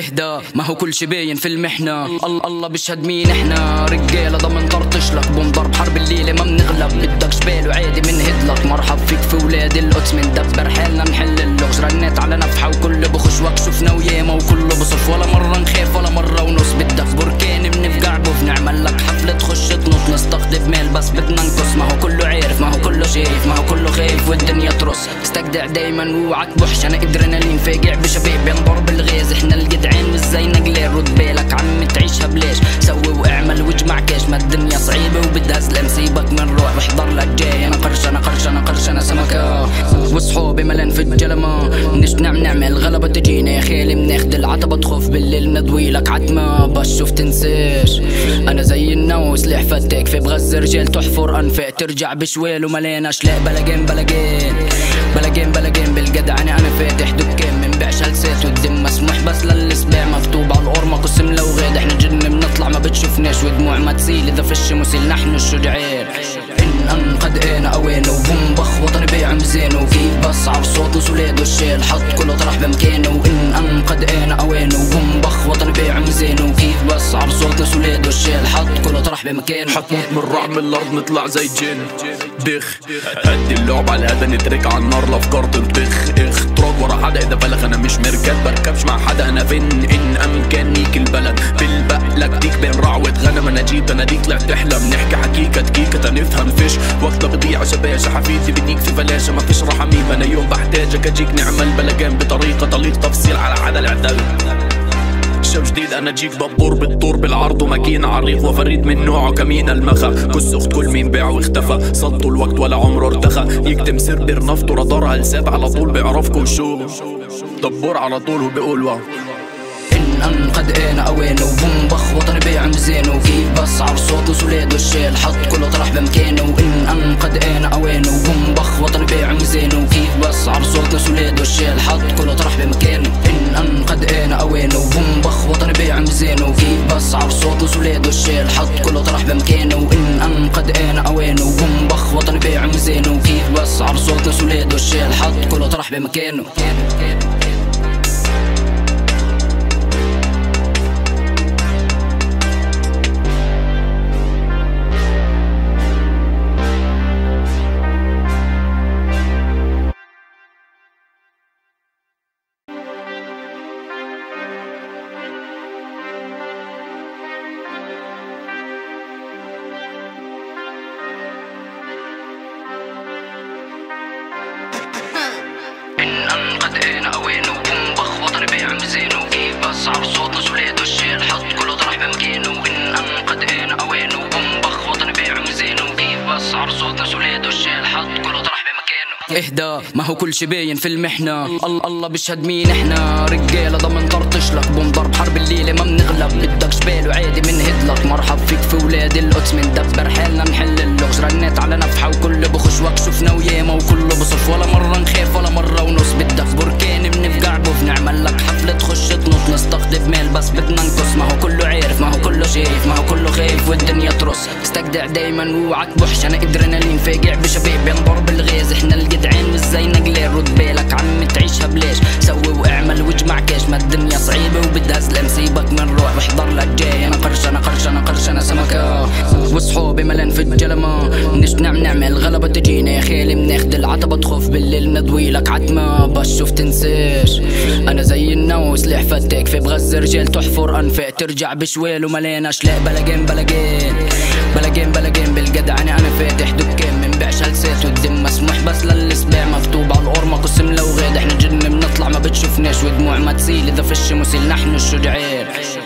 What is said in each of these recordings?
اهدى ما هو كل شي باين في المحنة. الله بيشهد مين احنا رجالة ضمن طرطشلك بنضرب حرب الليلة ما بنغلب. بدك شبال وعادي منهدلك مرحب فيك في ولاد القدس مندبر حالنا نحل اللغز. رنيت على نفحة وكل بخش وكشفنا وياما وكله بصف ولا مرة نخاف ولا مرة ونص. بدك بركان بنفقع بوف نعمل لك حفلة تخش تنط نستقطب مال بس بدنا نقص. ما هو كله عارف ما هو كله شايف ما هو كله خايف والدنيا ترص. استجدع دايما ووعك بوحش انا ادرينالين فاجع بشباب بنضرب الغاز. احنا الجدعان مش زي نقلال رد بالك عم تعيشها بلاش. سوي واعمل واجمع كاش ما الدنيا صعيبة وبدها سلام. سيبك من روح واحضر لك جاي انا قرش انا قرش انا قرش انا سمكة وصحابي ملان في الجلمة. منش نعمل غلبة تجينا يا خالي بناخد العتبة تخوف بالليل ندوي لك عتمة بشوف تنساش. انا زي النو سلاح فتاك في بغز رجال تحفر انفاق ترجع بشوال ومليان اشلاء. بلاجين بلاجين بلاجين بلاجين بالجدعنة انا فاتح دكان منبيعش هلسات والدم مسموح بس للسباع مكتوب على القرمة قسم لو غاد. احنا جن بنطلع ما بتشوفناش ودموع ما تسيل اذا فش مسيل نحن الشجعان. ان قد انا اوان وبنبخ وطني بيع مزان وكيف بصعب صوت وسولاد والشيل حط كله طرح بمكانه. ان قد انا اوان وبنبخ وطني بيع مزان وكيف بصعب صوت وسولاد والشيل حط كله طرح بمكانه. حتموت من رعب من الارض نطلع زي جن بخ. هدي اللعب على الهدى نترك على النار الافكار تنطخ. اختراق ورا حدا اذا بلغ انا مش مركز بركبش مع حدا انا فين ان امكانيك البلد. بالبقلك ديك بين رعوة غنم انا جيت انا ديك طلعت تحلم نحكي حكيكة دقيقة تنفهم فيش وقتها بضيع شباشة. حفيدي بديك في فلاشة ما فيش رحميم انا يوم بحتاجك اجيك نعمل بلجان بطريقة طليق تفصيل على حدا العدل. شب جديد انا جيك دبور بالطور بالعرض وماكينة عريق وفريد من نوعه كمين المخا. كس اخت كل مين باع واختفى صدوا الوقت ولا عمره ارتخى. يكتم سربر نفطه رادار هلساب على طول بيعرفكم شو دبور على طول وبيقول واو. ان قد انا اوان وبنبخ وطني بيع مزان وكيف بصعب صوت وسولاد والشيل حط كله طرح بمكانه. ان قد انا اوان وبنبخ وطني بيع مزان وكيف بصعب صوت وسولاد والشيل حط كله طرح بمكانه. ان قد انا اوان وبنبخ وطني بيع مزان وكيف بصعب صوت وسولاد والشيل حط كله طرح بمكانه. ان قد انا اوان وبنبخ وطني بيع مزان وكيف بصعب صوت وسولاد والشيل حط كله طرح بمكانه. ان قد انا اوان وبنبخ وطني بيع مزان وكيف بصعب صوت وسولاد والشيل حط كله طرح بمكانه. ان قد انا اوان وبنبخ وطني بيع مزان وكيف بصعب صوت وسولاد والشيل حط كله طرح بمكانه. اهدى ما هو كل شي باين في المحنة. الله بيشهد مين احنا رجالة ضمن طرطشلك بنضرب حرب الليلة ما بنغلب. بدك شبال وعادي منهدلك مرحب فيك في ولاد القدس مندبر حالنا نحل اللغز. رنيت على نفحة وكل بخش وكشفنا وياما وكله بصف ولا مرة نخاف ولا مرة ونص. بدك بركان بنفقع بوف نعمل لك حفلة تخش تنط نستقطب مال بس بدنا نقص. ما هو كله عارف ما هو كله شايف ما هو كله خايف والدنيا ترص. استجدع دايما ووعك بوحش انا ادرينالين فاجع بشباب بنضرب الغاز. احنا الجدعان مش زي نقلال رد بالك عم تعيشها بلاش. سوي واعمل واجمع كاش ما الدنيا صعيبة وبدها سلام. سيبك من روح واحضر لك جاي انا قرش انا قرش انا قرش انا سمكة وصحابي ملان في الجلمة. منش نعمل غلبة تجينا يا خالي بناخد العتبة تخوف بالليل ندوي لك عتمة بشوف تنساش. انا زي النو سلاح فتاك في بغز رجال تحفر انفاق ترجع بشوال ومليان اشلاء. بلاجين بلاجين بلاجين بلاجين بالجدعنة انا فاتح دكان منبيعش هلسات والدم مسموح بس للسباع مكتوب على القرمة قسم لو غاد. احنا جن بنطلع ما بتشوفناش ودموع ما تسيل اذا فش مسيل نحن الشجعان.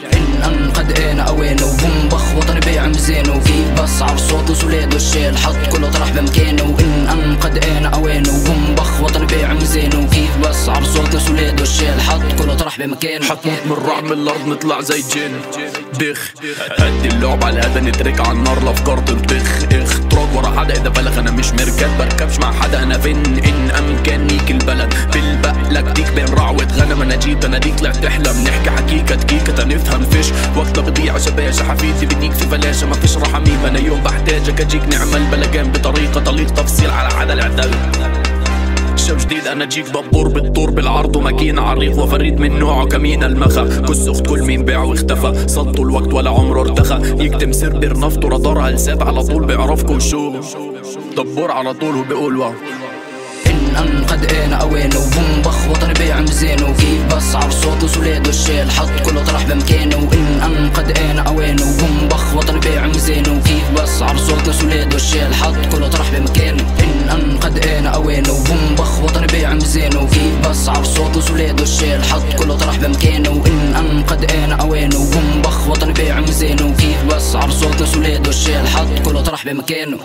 ان قد انا اوان وبنبخ وطني بيع مزان وكيف بصعب صوت وسولاد والشيل حط كله طرح بمكانه. ان قد انا اوان وبنبخ وطني بيع مزان وكيف بصعب صوت وسولاد والشيل حط كله طرح بمكانه. حتموت من رعب من الارض نطلع زي جن بخ. هدي اللعب على الهدى نترك على النار الافكار تنطخ. اختراق ورا حدا اذا بلغ انا مش مركز بركبش مع حدا انا فين ان امكانيك البلد. بالبقلك ديك بين رعوة غنم انا جيت انا ديك طلعت تحلم نحكي حكيكة دقيقة تنفهم فيش وقتها بضيع شباشة. حفيدي بديك في فلاشة ما فيش رحميم انا يوم بحتاجك اجيك نعمل بلجان بطريقة طليق تفصيل على حدا العدل. شو جديد انا جيك دبور بالطور بالعرض وماكينة عريق وفريد من نوعه كمين المخا كس اخت كل مين باع واختفى صدوا الوقت ولا عمره ارتخى يكتم سربر نفطه رادار هلسات على طول بيعرفكم شو دبور على طول وبيقول واو إن قد أنا أوينه وبومبخ وطني بيع مزينه وكيف بسعر صوت وسوليد والشيل حط كله طرح بمكانه وإن قد أنا أوينه وبومبخ وطني بيع مزينه وكيف بسعر صوت وسوليد والشيل حط كله طرح بمكانه إن قد أنا أوينه وبومبخ وطني بيع مزينه وكيف بسعر صوت وسوليد والشيل حط كله طرح بمكانه وإن قد أنا أوينه وبومبخ وطني بيع مزينه وكيف بسعر صوت وسوليد والشيل حط كله طرح بمكانه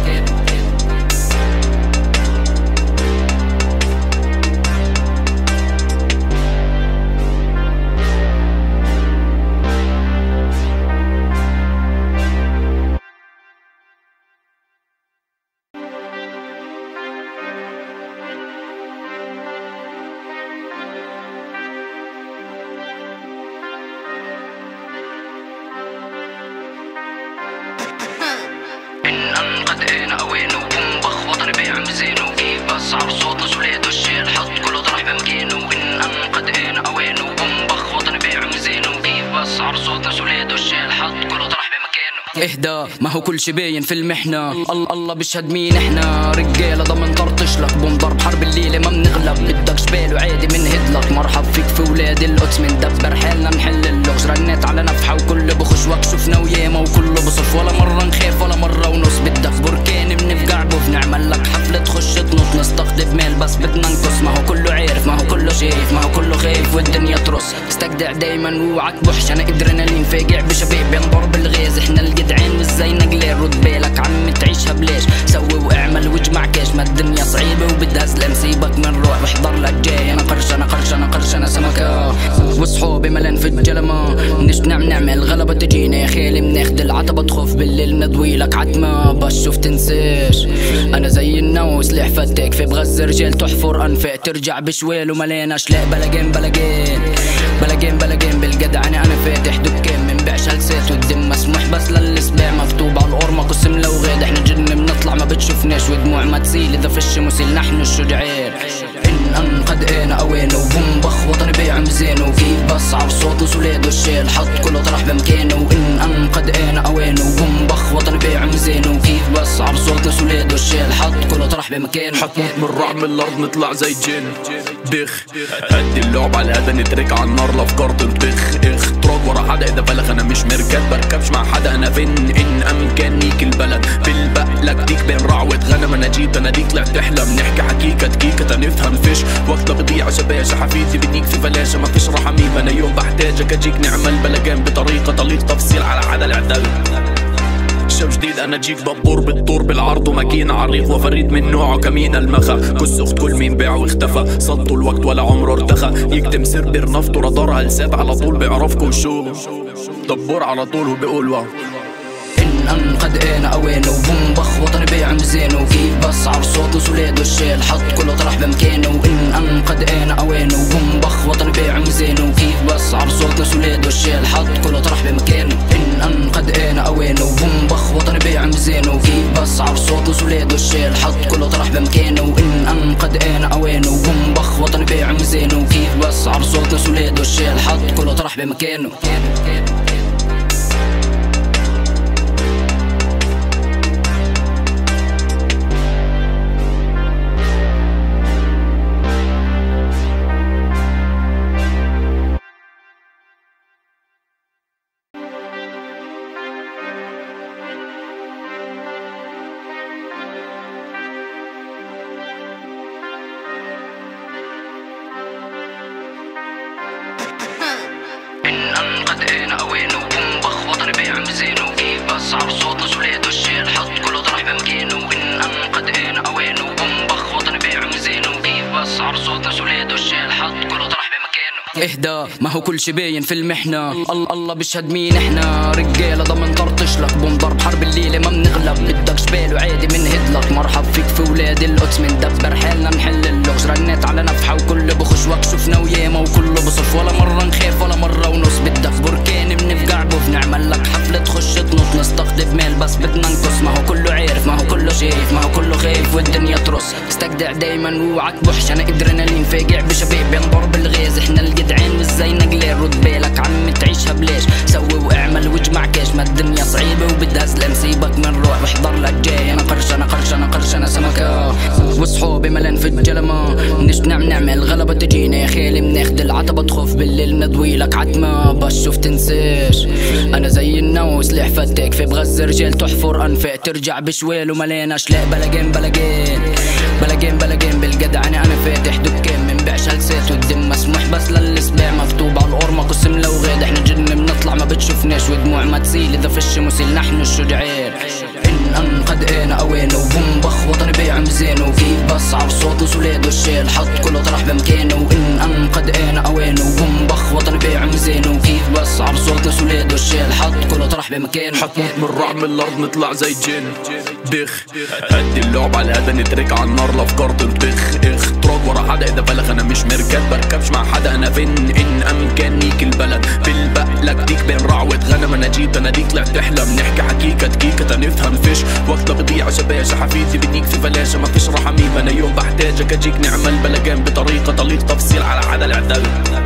إن قد أنا أوينه وبومبخ وطني بيع مزينه وكيف بسعر صوت وسوليد والشيل حط كله طرح بمكانه إن قد أنا أوينه وبومبخ وطني بيع مزينه وكيف بسعر صوت وسوليد والشيل حط كله طرح بمكانه اهدى ما هو كل شي باين في المحنة الله بيشهد مين احنا رجالة ضمن طرطش لك بوم ضرب حرب الليلة ما بنغلب بدك شبال وعادي منهد لك مرحب فيك في ولاد القدس مندبر حالنا نحل اللغز رنيت على نفحة وكل بخش وكشفنا وياما وكله بصف ولا مرة نخاف ولا مرة ونص بدك بركان بنفقع بوف نعمل لك حفلة تخش تنط نستقطب مال بس بدنا نقص ما هو كله عارف ما هو كله شايف ما هو كله خايف والدنيا ترص استجدع دايما ووعك بوحش انا ادرينالين فاجع بشباب بنضرب الغاز احنا الجدعان وازاي نقلال رد بالك عم تعيشها بلاش سوي واعمل واجمع كاش ما الدنيا صعيبة وبدها سلام سيبك من روح واحضر لك جاي انا قرش انا قرش انا قرش انا سمكة وصحابي ملان في الجلمة نعمل غلبة تجينا يا خالي بناخد العتبة تخوف بالليل ندوي لك عتمة بشوف تنساش انا زي النو سلاح فتاك في بغز رجال تحفر انفاق ترجع بشوال ومليان اشلاء بلاجين بلاجين بلاجين بلاجين بالجدعنة انا فاتح دكان منبيعش هلسات والدم مسموح بس للسباع مكتوب على القرمة قسم لو غاد احنا جن بنطلع ما بتشوفناش ودموع ما تسيل اذا فش مسيل نحن الشجعان إن قد أنا أوينه وبومبخ وطني بيع مزينه وكيف بسعر صوت وسوليد والشيل حط كله طرح بمكانه إن قد أنا أوينه وبومبخ وطني بيع مزينه وكيف بسعر صوت وسوليد والشيل حط كله طرح بمكانه حتموت من رعب من الأرض نطلع زي الجن بخ هدي اللعب على الهدا نترك على النار الأفكار تنطخ اختراق ورا حدا إذا بلغ أنا مش مركز بركبش مع حدا أنا فين إن أمكانيك البلد بالبقلك ديك بين رعوة غنم أنا جيت أنا ديك طلعت تحلم نحكي حكيكة دقيقة تنفهم فيش وقتها بضيع شباشة حفيدي بديك في فلاشة ما فيش رحميم أنا يوم بحتاجك أجيك نعمل بلجان بطريقة طليق تفصيل على عدا العدل شو جديد انا جيك دبور بالطور بالعرض وماكينة عريق وفريد من نوعه كمين المخا كس اخت كل مين باع واختفى صدوا الوقت ولا عمره ارتخى يكتم سربر نفطه رادار هلسات على طول بيعرفكم شو دبور على طول وبيقول واو إن قد أنا أوينه وبومبخ وطني بيع مزينه وكيف بسعر صوت وسوليد والشيل حط كله طرح بمكانه إن قد أنا أوينه وبومبخ وطني بيع مزينه وكيف بسعر صوت وسوليد والشيل حط كله طرح بمكانه إن قد أنا أوينه وبومبخ وطني بيع مزينه وكيف بسعر صوت وسوليد والشيل حط كله طرح بمكانه إن قد أنا أوينه وبومبخ وطني بيع مزينه وكيف بسعر صوت وسوليد والشيل حط كله طرح بمكانه إن قد أنا أوينه وبومبخ وطني بيع مزينه وكيف بسعر صوت وسوليد والشيل حط كله طرح بمكانه إن قد أنا أوينه وبومبخ وطني بيع مزينه وكيف بسعر صوت وسوليد والشيل حط كله طرح بمكانه اهدى ما هو كل شي باين في المحنة الله بيشهد مين احنا رجالة ضمن طرطش لك بوم ضرب حرب الليلة ما بنغلب بدك شبال وعادي منهد لك مرحب فيك في ولاد القدس مندبر حالنا نحل اللغز رنيت على نفحة وكل بخش وكشفنا وياما وكله بصف ولا مرة نخاف ولا مرة ونص بدك بركان بنفقع بوف نعمل لك حفلة تخش تنط نستقطب مال بس بدنا نقص ما هو كله عارف ما هو كله شايف ما هو كله خايف والدنيا ترص استجدع دايما واوعى تبحش، انا ادرينالين فاجع بشباب ينضر بالغاز، احنا الجدعان مش زي نجلين، رد بالك عم تعيشها بلاش، سوي واعمل واجمع كاش، ما الدنيا صعيبه وبدها سلام، سيبك من روح واحضر لك جاي، انا قرش انا قرش انا قرش انا سمكه وصحابي ملان في الجلمه، منش نعمل غلبه تجينا يا خالي، بناخد العتبه تخوف بالليل ندوي لك عتمه، بشوف تنساش انا زي النو سلاح فتاك في بغز رجال تحفر انفاق، ترجع بشوال ومليان اشلاء، بلاجين بلاجين بلاجين بلاجين بالجدعنة انا فاتح دكان، منبيعش هلسات والدم مسموح بس للسباع، مكتوب على القرمه قسم لو غاد، احنا جن بنطلع ما بتشوفناش ودموع ما تسيل، اذا فش مسيل نحن الشجعان، ان قد انا اوانه وبنبخ وطني بيع مزانه، وكيف بصعب صوت وسولاد والشيل حط كله طرح بمكانه، ان قد انا اوانه وبنبخ وطني بيع مزانه، وكيف بصعب صوت وسولاد والشيل حط كله طرح بمكانه، حتموت من رعب من الارض نطلع زي الجن بخ، هدي اللعب على الهدى نترك على النار الافكار تنطخ، اختراق ورا حدا اذا بلغ انا مش مركب بركبش مع حدا، انا فين ان امكانيك البلد بالبقلك ديك بين رعوة غنم، انا جيت انا ديك طلعت تحلم نحكي حكيكة دقيقة نفهم فيش وقتها بضيع شباشة، حفيدي بديك في فلاشة ما فيش رحميم، انا يوم بحتاجك اجيك نعمل بلجان بطريقة طليق تفصيل على حدا العدل،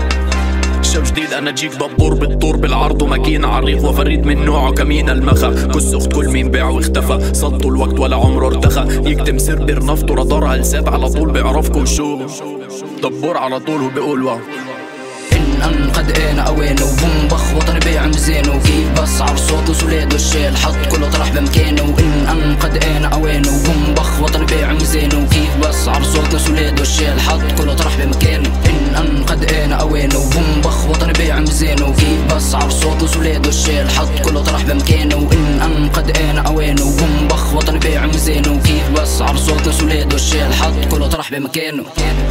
شب جديد انا جيك دبور بالطور بالعرض وماكينة عريق وفريد من نوعه كمين المخا، كس اخت كل مين باع واختفى، صدوا الوقت ولا عمره ارتخى، يكتم سربر نفطه رادار هلساب على طول بيعرفكم شو دبور على طول وبيقول واو، ان قد انا اوانه وبنبخ وطني بيع مزانه، وكيف بصعب صوت وسولاد والشيل حط كله طرح بمكانه، ان قد انا اوانه وبنبخ وطني بيع مزانه، وكيف بصعب صوت وسولاد والشيل حط كله طرح بمكانه، ان قد انا اوانه وبنبخ وطني بيع مزانه، وكيف بصعب صوت وسولاد والشيل حط كله طرح بمكانه، ان قد انا اوانه وبنبخ وطني بيع مزانه، وكيف بصعب صوت وسولاد والشيل حط كله طرح بمكانه.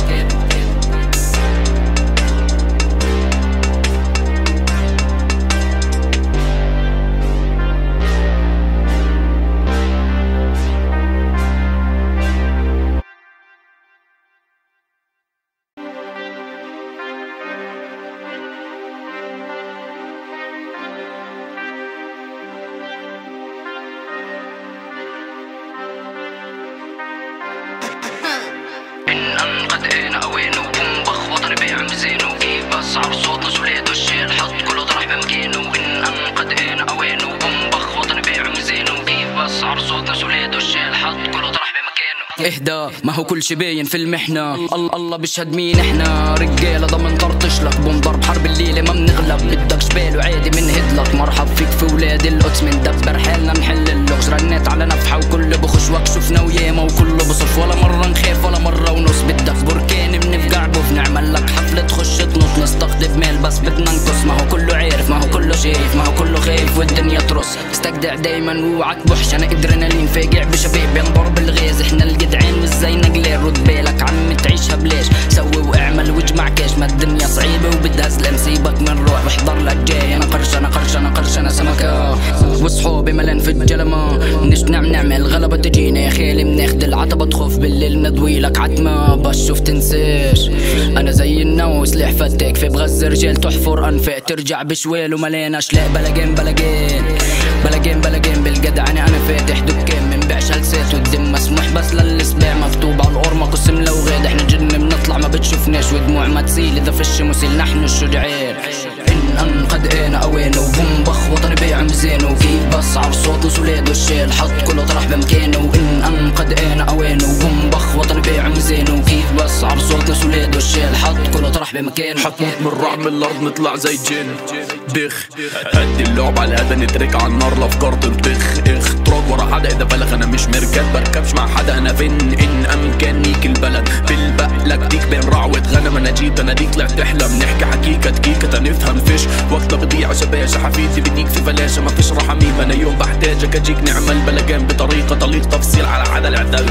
ان قد انا اوانه وبنبخ وطني بيع مزانه، وكيف بصعب صوت وسولاد والشيل حط كله طرح بمكانه، ان قد انا اوانه وبنبخ وطني بيع مزانه، وكيف بصعب صوت وسولاد والشيل حط كله طرح بمكانه. اهدى ما هو كل شي باين في المحنة، الله بيشهد مين احنا، رجالة ضمن طرطش لك بنضرب حرب الليلة ما بنغلب، بدك جبال وعادي منهد لك، مرحب فيك في ولاد القدس مندبر حالنا نحل اللغز، رنيت على نفحة وكل بخش وكشفنا وياما وكله بصف، ولا مرة نخاف ولا مرة ونص، بدك بركان بنفقع بوف نعمل لك حفلة تخش تنط، نستقطب مال بس بدنا نقص، ما هو كله عارف ما هو كله شايف ما هو كله خايف والدنيا ترص، استجدع دايما واوعى تبحش، انا ادرينالين فاجع بشباب ينضر بالغاز، احنا الجدعان مش زي نجلين، رد بالك عم تعيشها بلاش، سوي واعمل واجمع كاش، ما الدنيا صعيبه وبدها سلام، سيبك من روح واحضر لك جاي، انا قرش انا قرش انا قرش انا سمكه وصحابي ملان في الجلمه، منش نعمل غلبه تجينا يا خالي، بناخد العتبه تخوف بالليل ندوي لك عتمه، بشوف تنساش انا زي النو سلاح فتاك في بغز رجال تحفر انفاق، ترجع بشوال ومليان اشلاء، بلاجين بلاجين بلاجين بلاجين بالجدعنة انا فاتح دكان، منبيعش هلسات والدم مسموح بس للسباع، مكتوب على القرمه قسم لو غاد، احنا جن بنطلع ما بتشوفناش ودموع ما تسيل، اذا فش مسيل نحن الشجعان، ان قد انا اوانه وبنبخ وطني بيع مزانه، وكيف بصعب صوت وسولاد والشيل حط كله طرح بمكانه، ان قد انا اوانه وبنبخ وطني بيع مزانه، وكيف بصعب صوت وسولاد والشيل حط كله طرح بمكانه. حتموت من رعب من الارض نطلع زي الجن بخ، هدي اللعب على الهدى نترك على النار الافكار تنطخ، اختراق ورا حدا اذا بلغ انا مش مركب بركبش مع حدا، انا فين ان امكانيك البلد بالبقلك ديك بين رعوة غنم، انا جيت انا ديك طلعت تحلم نحكي حكيكة دقيقة نفهم فيش وقتها بضيع شباشة، حفيدي بديك في فلاشة ما فيش رحميم، انا يوم بحتاجك اجيك نعمل بلجان بطريقة طليق تفصيل على حدا العدل،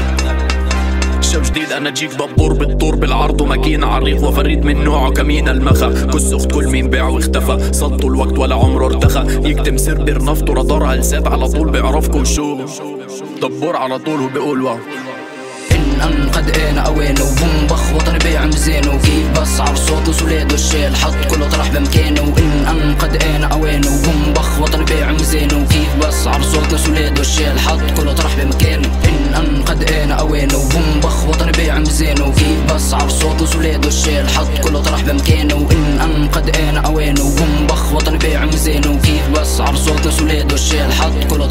شب جديد انا جيك دبور بالطور بالعرض وماكينة عريق وفريد من نوعه كمين المخا، كس اخت كل مين باع واختفى، صدوا الوقت ولا عمره ارتخى، يكتم سربر نفطه رادار هلساب على طول بيعرفكم شو دبور على طول وبيقول واو، ان قد انا اوانه وبنبخ وطني بيع مزانه، وكيف بصعب صوت وسولاد والشيل حط كله طرح بمكانه، ان قد انا اوانه وبنبخ وطني بيع مزانه، وكيف بصعب صوت وسولاد والشيل حط كله طرح بمكانه، ان قد انا اوانه وبنبخ وطني بيع مزانه.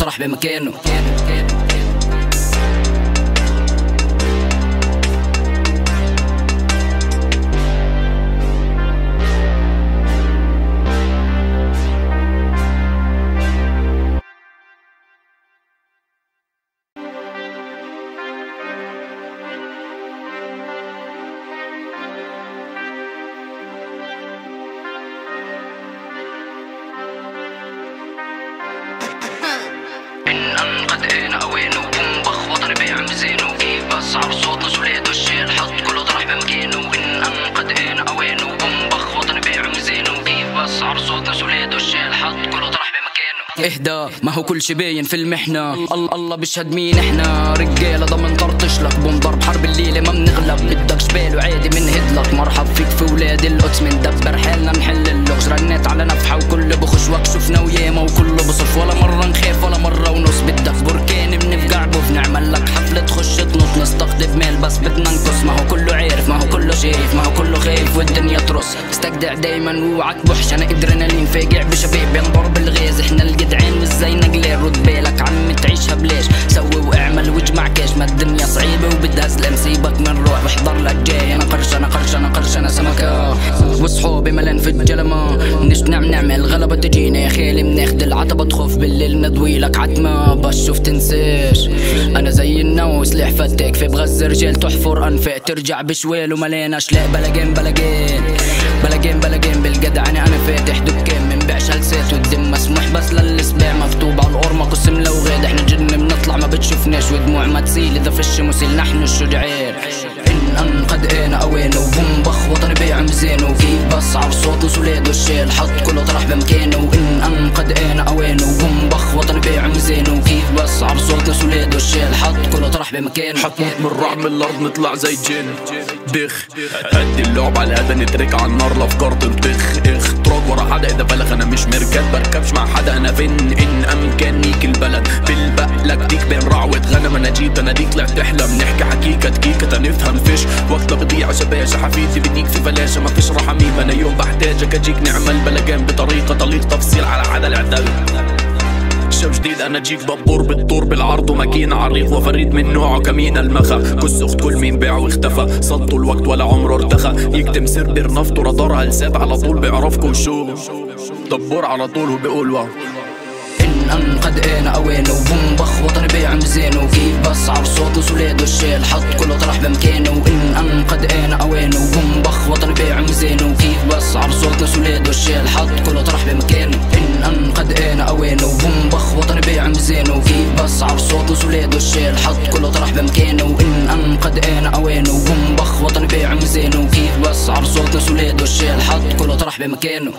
طرح بمكانه. قد انا اوانه وبنبخ وطني بيعم زينه كيف بسعر صوتنا سوليته الشيل حط كله طرح بمكانه. وان قد انا اوانه وبنبخ وطني بيعم زينه كيف بسعر صوتنا سوليته الشيل حط كله طرح بمكانه. اهدى ما هو كل شي باين في المحنة، الله بيشهد مين احنا رجالة ضمن طرطش لك بنضرب حرب الليلة ما بنغلب. بدك شبال وعادي منهد لك مرحب فيك في ولاد القدس مندبر حالنا نحل اللغز. رنيت على نفحة وكل بخش وكشفنا وياما وكله بصف ولا مرة نخاف ولا مرة ونص. بدك بركان بنفقع بوف نعمل لك حفلة تخش تنط نستقطب مال بس بدنا نقص. ما هو كله عارف ما هو كله شايف ما هو كله خايف والدنيا ترص. استجدع دايما ووعك بحش انا ادرينالين فاجع بشباب بنضرب الغاز. احنا الجدعان والزينة قليل رد بالك عم تعيشها بلاش. سوي واعمل واجمع كاش ما الدنيا صعيبة وبدها سلام. سيبك من روح واحضر لك جاي انا قرش انا قرش انا قرش انا سمكة وصحابي ملان في الجلمة. نش نعمل غلبة تجينا يا خالي بناخد العتبة تخوف بالليل ندوي لك عتمة بشوف تنساش. انا زي النو سلاح فتاك في بغز رجال تحفر انفاق ترجع بشوال ومليان اشلاء. بلاجين بلاجين بلاجين بلاجين بالجدعنة انا فاتح دكان منبيعش هلسات والدم مسموح بس للسباع مكتوب على القرمة قسم لو غاد. احنا جن بنطلع ما بتشوفناش ودموع ما تسيل اذا فش مسيل نحن الشجعان. ان قد انا اوانه وبنبخ وطني بيعم زينه كيف بسعر صوت سولاده الشيل حط كله طرح بمكانه. ان قد انا اوانه وبنبخ وطني بيعم زينه كيف بسعر صوت سولاده الشيل حط كله طرح بمكانه. حتموت من رعب من الارض نطلع زي الجن بخ. هدي اللعب على الهدى نترك على النار الافكار تنطخ. اختراق ورا حدا اذا بلغ انا مش مركز بركبش مع حدا انا فين ان امكانيك البلد بالبقلك ديك بين رعوة غنم. انا جيت انا ديك طلعت تحلم نحكي حكيكة دقيقة نفهم فيش وقتها بضيع شباشة حفيدي بديك في فلاشة ما فيش رحميم. انا يوم بحتاجك اجيك نعمل بلجان بطريقة طليق تفصيل على حدا العدل. شب جديد انا جيك دبور بالطور بالعرض وماكينة عريق وفريد من نوعه كمين المخا. كس اخت كل مين باع واختفى صدوا الوقت ولا عمره ارتخى. يكتم سربر نفطه رادار هلساب على طول بيعرفكم شو دبور على طول وبيقول واو. ان قد انا اوانه وبنبخ وطني بيعم زينه كيف بسعر صوت سولاده الشيل حط كله طرح بمكانه. ان قد انا اوانه وبنبخ وطني بيعم زينه كيف بسعر صوت سولاده الشيل حط كله طرح بمكانه. ان قد انا اوانه وبنبخ وطني بيعم زينه كيف بسعر صوت سولاده الشيل حط كله طرح بمكانه. ان قد انا اوانه وبنبخ وطني بيعم زينه كيف بسعر صوت سولاده الشيل حط كله طرح بمكانه.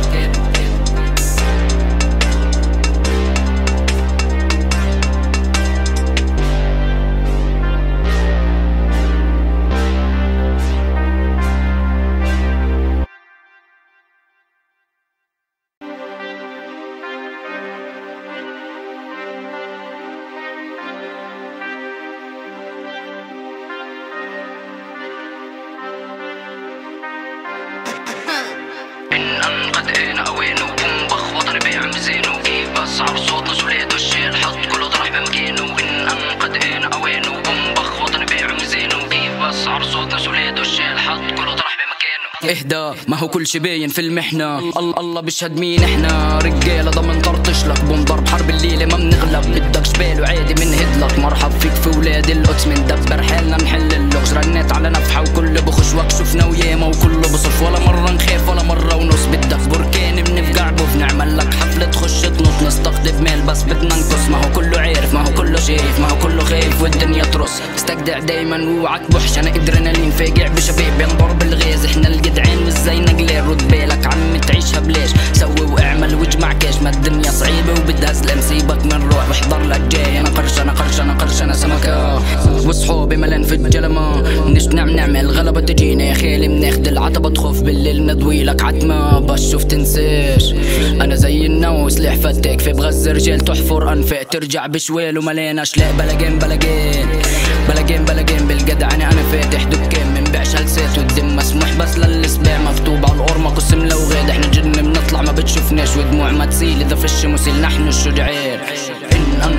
قد انا اوانه وبنبخ وطني بيعم زينه كيف بسعر صوتنا سولاده الشيل حط كله طرح بمكانه. ان قد انا اوانه وبنبخ وطني بيعم زينه كيف بسعر صوتنا سولاده الشيل حط كله طرح بمكانه. اهدى ما هو كل شي باين في المحنة، الله بيشهد مين احنا رجالة ضمن طرطش لك بنضرب حرب الليلة ما بنغلب. بدك شبال وعادي منهد لك مرحب فيك في ولاد القدس مندبر حالنا نحل اللغز. رنيت على نفحة وكل بخش وكشفنا وياما وكله بصف ولا مرة نخاف ولا مرة ونص. بدك بركان بنفقع بوف نعمل لك حفلة تخش تنط نستقطب مال بس بدنا نقص. ما هو كله عارف ما هو كله شايف ما هو كله خايف والدنيا ترص. استجدع دايما ووعك بحش انا ادرينالين فاجع بشباب بنضرب الغاز. احنا الجدعان والزينة قليل رد بالك عم تعيشها بلاش. سوي واعمل واجمع كاش ما الدنيا صعيبة وبدها سلام. سيبك من روح واحضر لك جاي انا قرش انا قرش انا قرش انا سمكة وصحابي ملان في الجلمة. نش نعمل غلبة تجينا يا خالي بناخد العتبة تخوف بالليل ندوي لك عتمة بشوف تنساش. انا زي النو سلاح فتاك في بغز رجال تحفر انفاق ترجع بشوال ومليان اشلاء. بلاجين بلاجين بلاجين بلاجين بالجدعنة انا فاتح دكان منبيعش هلسات والدم مسموح بس للسباع مكتوب على القرمة قسم لو غاد. احنا جن بنطلع ما بتشوفناش ودموع ما تسيل اذا فش مسيل نحن الشجعان.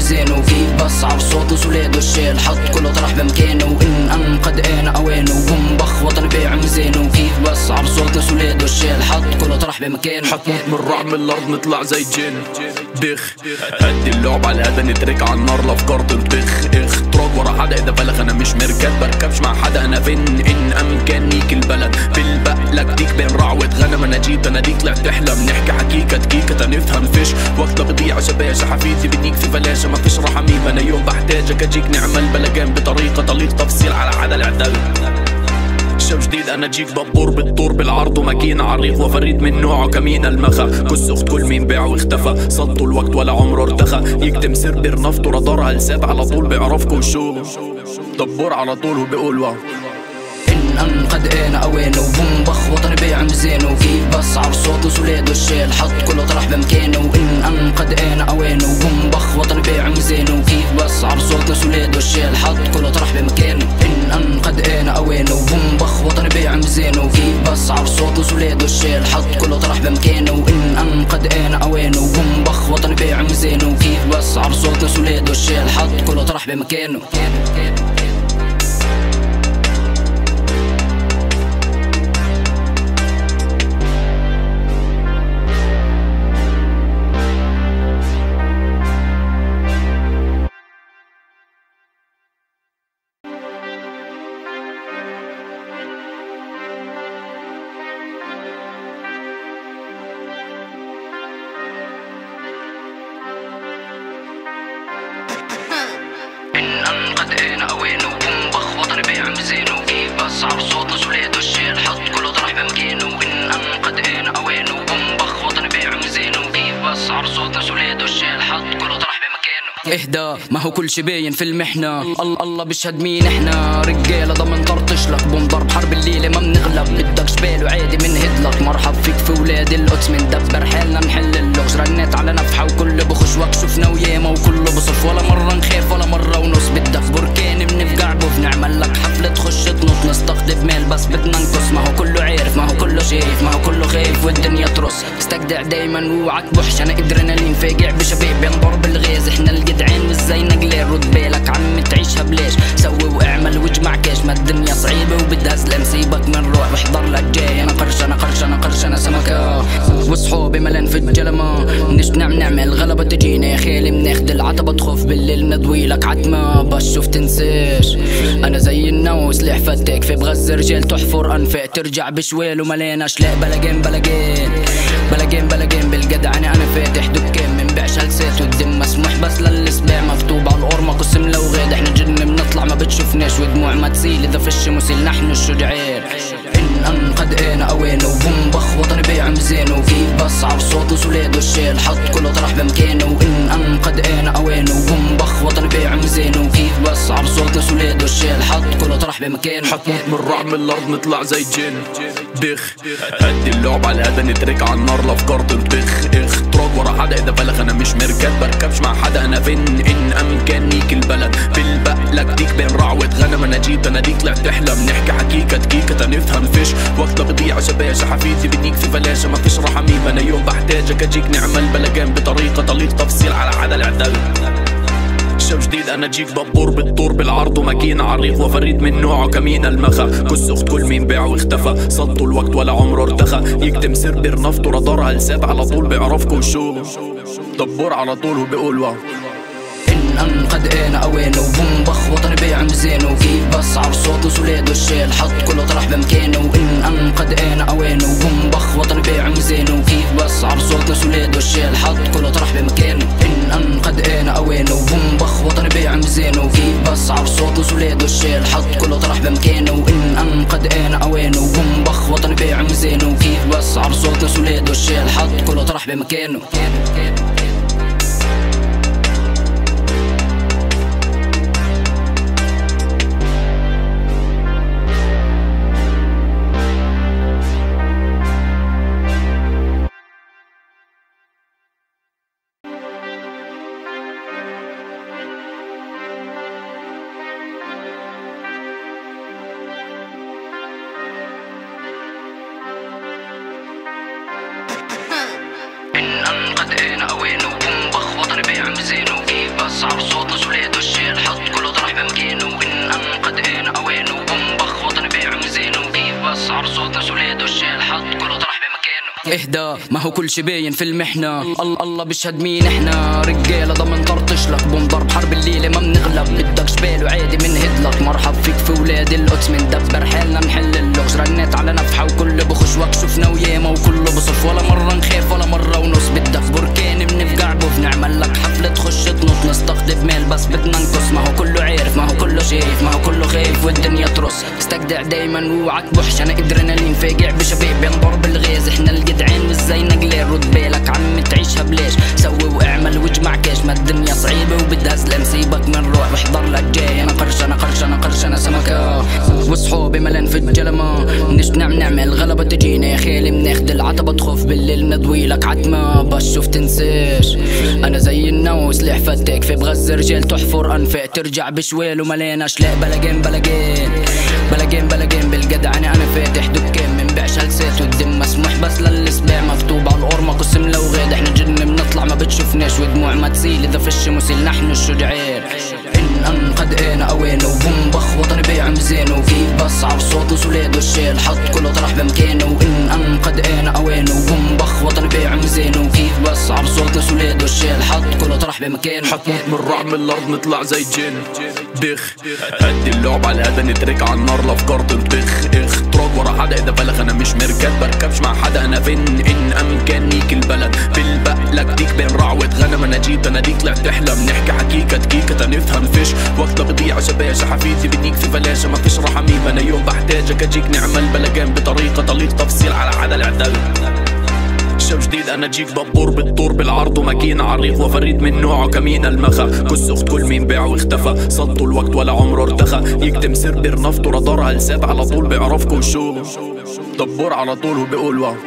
زين وكيف بصعب صوت وسوليد والشيل حط كله طرح بمكانه وإن أنقد أنا أوانه وبنبخ وطن بيعم زين وكيف بصعب صوت وسوليد والشيل حط كله طرح بمكانه. حتموت من رعب من الأرض نطلع زي جن بخ هدي اللعب على هذا نترك على النار الأفكار تنطخ اختراق ورا حدا إذا بلغ أنا مش مركب بركبش مع حدا أنا فين إن أمكانيك البلد بالبقلك ديك بين رعوة غنم أنا جيت أنا ديك طلعت تحلم نحكي حكيكة دقيقة تنفهم فيش وقتها بضيع شباشة حفيدي بديك في فلاشة ما فيش رحميم أنا يوم بحتاجك أجيك نعمل بلجان بطريقة طليق تفصيل على حدا العدل شب جديد انا جيك دبور بالطور بالعرض وماكينة عريق وفريد من نوعه كمين المخا كس اخت كل مين باع واختفى صدوا الوقت ولا عمره ارتخى يكتم سربر نفطه رادار هلساب على طول بيعرفكم شو دبور على طول وبيقول واو إن أنقد أنا أوانه وبنبخ وطن بيعم زينه وكيف بصعب صوت وسوليد والشيل حط كله طرح بمكانه وإن أنقد أنا أوانه وبنبخ وطن بيعم زينه وكيف بصعب صوت وسوليد والشيل حط كله طرح بمكانه إن أنقد أنا أوانه وبنبخ وطن بيعم زينه وكيف بصعب صوت وسوليد والشيل حط كله طرح بمكانه وإن أنقد أنا أوانه وبنبخ وطن بيعم زينه وكيف بصعب صوت وسوليد والشيل حط كله طرح بمكانه. أنقد أنا أوانه وبنبخ وطن بيعم زينه وكيف بصعب صوت وسوليد والشيل حط كله طرح بمكانه وإن أنقد أنا أوانه وبنبخ وطن بيعم زينه وكيف بصعب صوت وسوليد والشيل حط كله طرح بمكانه. اهدى ما هو كل شي باين في المحنة الله بيشهد مين احنا رجالة ضمن طرطش لك بنضرب حرب الليلة ما بنغلب بدك شبال وعادي منهدلك مرحب فيك في ولاد القدس مندبر حالنا نحل اللغز رنيت على نفحة وكل بخش وكشفنا وياما وكله بصف ولا مرة نخاف ولا مرة ونص بدك بركان بنفقع بوف نعمل لك حفلة تخش تنط نستقطب مال بس بدنا نقص ما هو كله عارف ما هو كله شايف ما هو كله خايف والدنيا ترص استجدع دايما ووعك بوحش انا ادرينالين فاجع بشباب بنضرب الغاز احنا الجدعان مش زي نجلين رد بالك عم تعيشها بلاش سوي واعمل واجمع كاش ما الدنيا صعيبة وبدها سلام سيبك من روح واحضر لك جاي انا قرش انا قرش انا قرش انا سمكة وصحابي ملان في الجلمة نش نعمل غلبة تجينا يا خالي بناخد العتبة تخوف بالليل ندوي لك عتمة بشوف تنساش انا زي النو سلاح فتاك في بغز رجال تحفر انفاق ترجع بشوال ومليان اشلاء بلجان بلجان بلجان بلجان بالجدعنة انا فاتح دكان منبيعش هلسات والدم مسموح بس للسباع مكتوب على القرمة قسم لو غاد احنا جن بنطلع ما بتشوفناش ودموع ما تسيل اذا فش مسيل نحن الشجعان إن أنقد أنا أوانه وبنبخ وطن بيعم زينه وكيف بصعب صوت وسوليد والشيل حط كله طرح بمكانه وإن أنقد أنا أوانه وبنبخ وطن بيعم زينه وكيف بصعب صوت وسوليد والشيل حط كله طرح بمكانه. حتموت من رعب من الأرض نطلع زي جن بخ هدي اللعب على هذا نترك على النار الأفكار تنطخ اختراق ورا حدا إذا بلغ أنا مش مركب بركبش مع حدا أنا فين إن أمكانيك البلد بالبقلك ديك بين رعوة غنم أنا جيت أنا ديك طلعت تحلم نحكي حكيكة دقيقة تنفهم فيش وقتها بضيع شباشة حفيدي بديك في فلاشة ما فيش رحميم أنا يوم بحتاجك أجيك نعمل بلجان بطريقة طليق تفصيل على حدا العدل شب جديد انا جيك دبور بالطور بالعرض وماكينة عريق وفريد من نوعه كمين المخا كس اخت كل مين باع واختفى صدوا الوقت ولا عمره ارتخى يكتم سربر نفطه رادار هلساب على طول بيعرفكم شو دبور على طول وبيقول واو إن أنقد أنا أوانه وبنبخ وطن بيعم زينه وكيف بصعب صوت وسوليد والشيل حط كله طرح بمكانه وإن أنقد أنا أوانه وبنبخ وطن بيعم زينه وكيف بصعب صوت وسوليد والشيل حط كله طرح بمكانه إن أنقد أنا أوانه وبنبخ وطن بيعم زينه وكيف بصعب صوت وسوليد والشيل حط كله طرح بمكانه وإن أنقد أنا أوانه وبنبخ وطن بيعم زينه وكيف بصعب صوت وسوليد والشيل حط كله طرح بمكانه. إن أنقد أنا أوانه اهدى ما هو كل شي باين في المحنة. الله بيشهد مين احنا رجالة ضمن طرطش لك بنضرب حرب الليلة ما بنغلب. بدك شبال وعادي منهد لك مرحب فيك في ولاد القدس مندبر حالنا نحل اللغز. رنيت على نفحة وكل بخش وكشفنا وياما وكله بصف ولا مرة نخاف ولا مرة ونص. بدك بركان بنفقع بوف نعمل لك حفلة تخش تنط نستقطب مال بس بدنا نقص. ما هو كله عارف ما هو كله شايف ما هو كله خايف والدنيا ترص. استجدع دايما ووعك بحش انا ادرينالين فاجع بشباب بنضرب الغاز. احنا الجدعان وازاي نقلال رد بالك عم تعيشها بلاش. سوي واعمل واجمع كاش ما الدنيا صعيبة وبدها سلام. سيبك من روح واحضر لك جاي. انا قرش انا قرش انا قرش انا سمكة وصحابي ملان في الجلمة. نشنع نعمل غلبة تجينا يا خالي بناخد العتبة تخوف بالليل ندوي لك عتمة بشوف تنساش. انا زي النو سلاح فتاك في بغز رجال تحفر انفاق ترجع بشوال ومليان اشلاء. بلاجين بلاجين بلاجين بلاجين بالجدعنة انا فاتح دكان منبيعش هلسات والدم مسموح بس للسباع. مكتوب على القرمة قسم لو غاد. احنا جن بنطلع ما بتشوفناش ودموع ما تسيل اذا فش مسيل نحن الشجعان. ان قد انا اوانه وبنبخ وطني بيع مزانه. وكيف بصعب صوت وسولاد والشيل حط كله طرح بمكانه. ان قد انا اوانه وبنبخ وطني بيع مزانه. وكيف بصعب صوت وسولاد والشيل حط كله طرح بمكانه. حطمت من رعب من الارض نطلع زي الجن بخ. هدي اللعب على الهدى نترك على النار الافكار تنطخ. اختراق ورا حدا اذا بلغ انا مش مركز بركبش مع حدا. انا فين ان امكانيك البلد بالبقلك ديك بين رعوة غنم. انا جيت انا ديك طلعت تحلم نحكي حكيكة دقيقة نفهم فيش وقتها بضيع شباشة. حفيدي بديك في فلاشة ما فيش رحميم. انا يوم بحتاجك اجيك نعمل بلجان بطريقة طليق تفصيل على حدا العدل. شاب جديد انا جيك دبور بالطور بالعرض وماكينة عريق وفريد من نوعه كمين المخا. كس اخت كل مين باع واختفى صدوا الوقت ولا عمره ارتخى. يكتم سربر نفطه رادار هلسات على طول بيعرفكم شو دبور على طول وبيقول واو.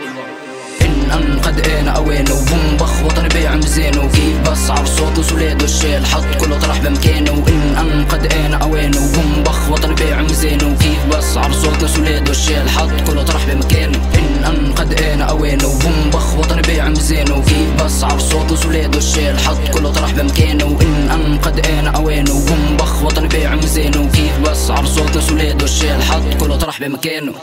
ان قد انا اوانه وبنبخ وطني بيع مزانه. وكيف بصعب صوت وسولاد والشيل حط كله طرح بمكانه. ان قد انا اوانه وبنبخ وطني بيع مزانه. وكيف بصعب صوت وسولاد والشيل حط كله طرح بمكانه. ان قد انا اوانه وبنبخ وطني بيع مزانه. وكيف بصعب صوت وسولاد والشيل حط كله طرح بمكانه. ان قد انا اوانه وبنبخ وطني بيع مزانه. وكيف بصعب صوت وسولاد والشيل حط كله طرح بمكانه.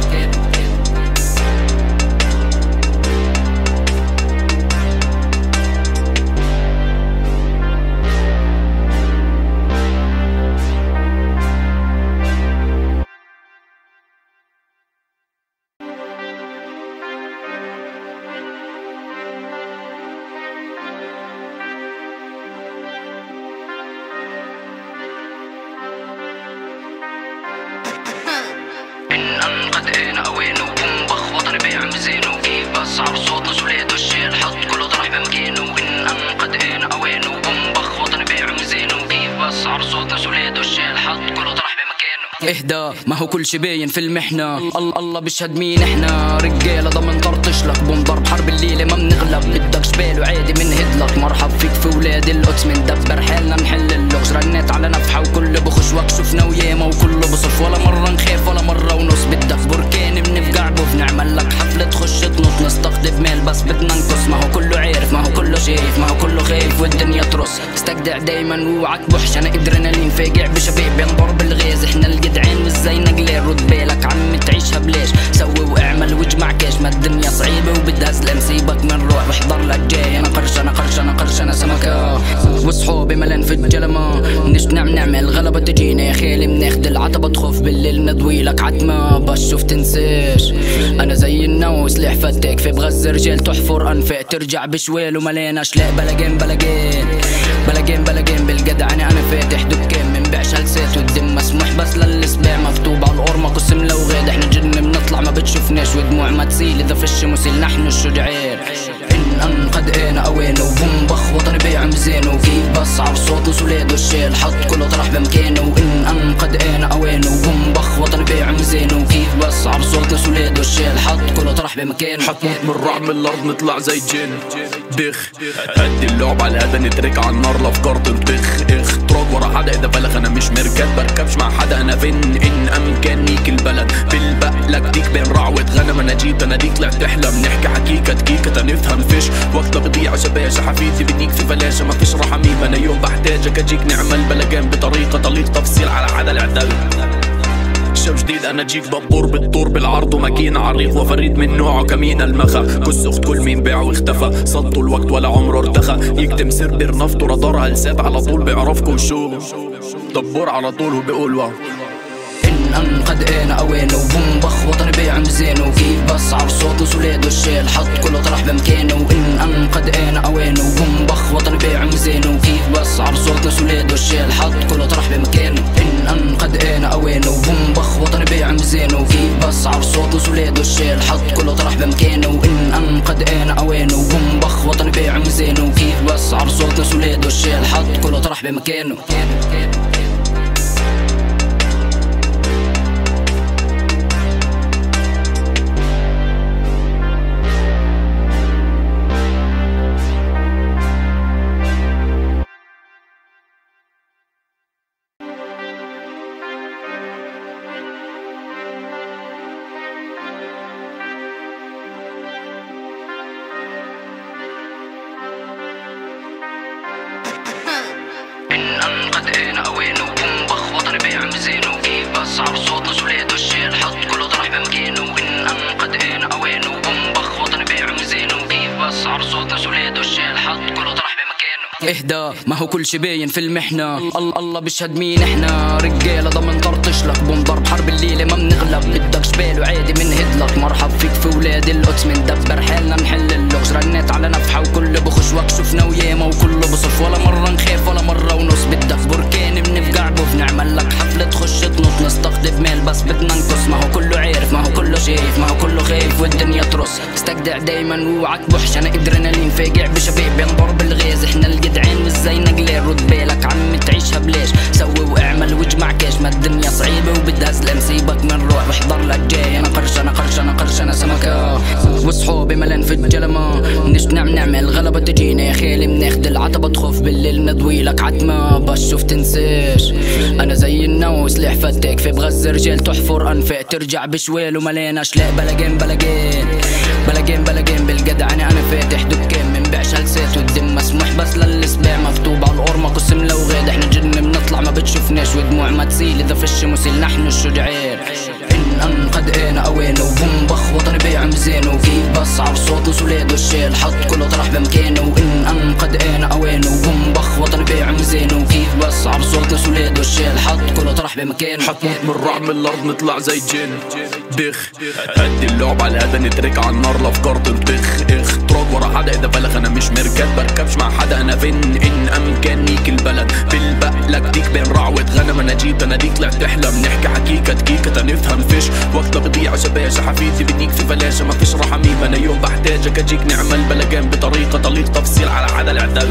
ان قد انا اوانه وبنبخ وطني بيع مزانه. وكيف بصعب صوت وسولاد والشيل حط كله طرح بمكانه. ان قد انا اوانه وبنبخ وطني بيع مزانه. وكيف بصعب صوت وسولاد والشيل حط كله طرح بمكانه. اهدى ما هو كل شي باين في المحنة. الله بيشهد مين احنا رجالة ضمن طرطش لك بنضرب حرب الليلة ما بنغلب. بدك شبال وعادي منهد لك مرحب فيك في ولاد القدس مندبر حالنا نحل اللغز. رنيت على نفحة وكل بخش وكشفنا وياما وكله بصف ولا مرة نخاف ولا مرة ونص. بدك بركان بنفقع بوف نعمل لك حفلة تخش تنط نستقطب مال بس بدنا نقص. ما هو كله عارف ما هو كله شايف ما هو كله خايف والدنيا ترص. استجدع دايما ووعك بحش انا ادرينالين فاجع بشباب بنضرب الغاز. احنا الجدعان وازاي نقلال رد بالك عم تعيشها بلاش. سوي واعمل واجمع كاش ما الدنيا صعيبة وبدها سلام. سيبك من روح واحضر لك جاي. انا قرش انا قرش انا قرش انا سمكة وصحابي ملان في الجلمة. نشنع نعمل غلبة تجينا يا خالي بناخد العتبة تخوف بالليل ندوي لك عتمة بشوف تنساش. انا زي النو سلاح فتاك في بغز رجال تحفر انفاق ترجع بشوال ومليان اشلاء. بلاجين بلاجين بلاجين بلاجين بالجدعنة انا فاتح دكان منبيعش هلسات والدم مسموح بس للسباع. مكتوب على القرمة قسم لو غاد. احنا جن بنطلع ما بتشوفناش ودموع ما تسيل اذا فش مسيل نحن الشجعان. ان قد انا اوانه وبنبخ وطني بيع مزانه. وكيف بصعب صوت وسولاد والشيل حط كله طرح بمكانه. ان قد انا اوانه وبنبخ وطني بيع مزانه. وكيف بصعب صوت وسولاد والشيل حط كله طرح بمكانه. حطمت من رعب من الارض نطلع زي الجن بخ. هدي اللعب على الهدى نترك على النار الافكار تنطخ. اختراق ورا حدا اذا بلغ انا مش مركز بركبش مع حدا. انا فين ان امكانيك البلد بالبقلك ديك بين رعوة غنم. انا جيت انا ديك طلعت تحلم نحكي حكيكة دقيقة نفهم فيش وقتها بضيع شباشة. حفيدي بديك في فلاشة ما فيش رحميم. انا يوم بحتاجك اجيك نعمل بلجان بطريقة طليق تفصيل على حدا العدل. شو جديد انا جيك دبور بالطور بالعرض وماكينة عريق وفريد من نوعه كمين المخا كس اخت كل مين باع واختفى صدوا الوقت ولا عمره ارتخى يكتم سربر نفطه رادار هلسات على طول بيعرفكم شو دبور على طول وبيقول واو إن قد أنا أوينه وبوم بخ وطني بيع مزينه وكيف بسعر صوت وسوليد والشيل حط كله طرح بمكانه وإن قد أنا أوينه وبوم بخ وطني بيع مزينه وكيف بسعر صوت وسوليد والشيل حط كله طرح بمكانه إن قد أنا أوينه وبوم بخ وطني بيع مزينه وكيف بسعر صوت وسوليد والشيل حط كله طرح بمكانه وإن قد أنا أوينه وبوم بخ وطني بيع مزينه وكيف بسعر صوت وسوليد والشيل حط كله طرح بمكانه إن قد أنا أوينه وبوم بخ وطني بيع مزينه وكيف بسعر صوت وسوليد والشيل حط كله طرح بمكانه إن قد أنا أوينه وبوم بخ وطني بيع مزينه وكيف بسعر صوت وسوليد والشيل حط كله طرح بمكانه اهدى ما هو كل شي باين في المحنة الله بيشهد مين احنا رجالة ضمن طرطش لك بوم ضرب حرب الليلة ما بنغلب بدك شبال وعادي منهد لك مرحب فيك في ولاد القدس مندبر حالنا نحل اللغز رنيت على نفحة وكل بخش وكشفنا وياما وكله بصف ولا مرة نخاف ولا مرة ونص بدك بركان بنفقع بوف نعمل لك حفلة تخش تنط نستقطب مال بس بدنا نقص ما هو كله عارف ما هو كله شايف ما هو كله خايف والدنيا ترص استجدع دايما ووعك بوحش انا ادرينالين فاجع بشباب بنضرب الغاز احنا الجدعان مش زي نجلين رد بالك عم تعيشها بلاش سوي واعمل واجمع كاش ما الدنيا صعيبة وبدها سلام سيبك من روح واحضر لك جاي انا قرش انا قرش انا قرش انا سمكة وصحابي ملان في الجلمة نش نعمل غلبة تجينا يا خالي بناخد العتبة تخوف بالليل ندوي لك عتمة بشوف تنساش انا زي النو سلاح فتاك في بغز رجال تحفر انفاق ترجع بشوال ومليان اشلاء بلاجين بلاجين بلاجين بلاجين بالجدعنة انا فاتح دكان منبيعش هلسات والدم مسموح بس للسباع مكتوب على القرمة قسم لو غاد احنا جن بنطلع ما بتشوفناش ودموع ما تسيل اذا فش مسيل نحن الشجعان إن قد أنا أوينه وبوم بخ وطني بيع مزينه وكيف بسعر صوت وسوليد والشيل حط كله طرح بمكانه إن قد أنا أوينه وبوم بخ وطني بيع مزينه وكيف بسعر صوت وسوليد والشيل حط كله طرح بمكانه حتموت من رعب من الأرض نطلع زي جن بخ هدي اللعب على الهدا نترك على النار الأفكار تنطخ اختراق ورا حدا إذا بلغ أنا مش مركب بركبش مع حدا أنا فين إن أمكانيك البلد بالبقلك ديك بين رعوة غنم أنا جيت أنا ديك طلعت تحلم نحكي حكيكة دقيقة تنفهم فيش وقتها بضيع شباشة حفيدي بديك في فلاشة ما فيش رحميم أنا يوم بحتاجك أجيك نعمل بلجان بطريقة طليق تفصيل على حدا العدل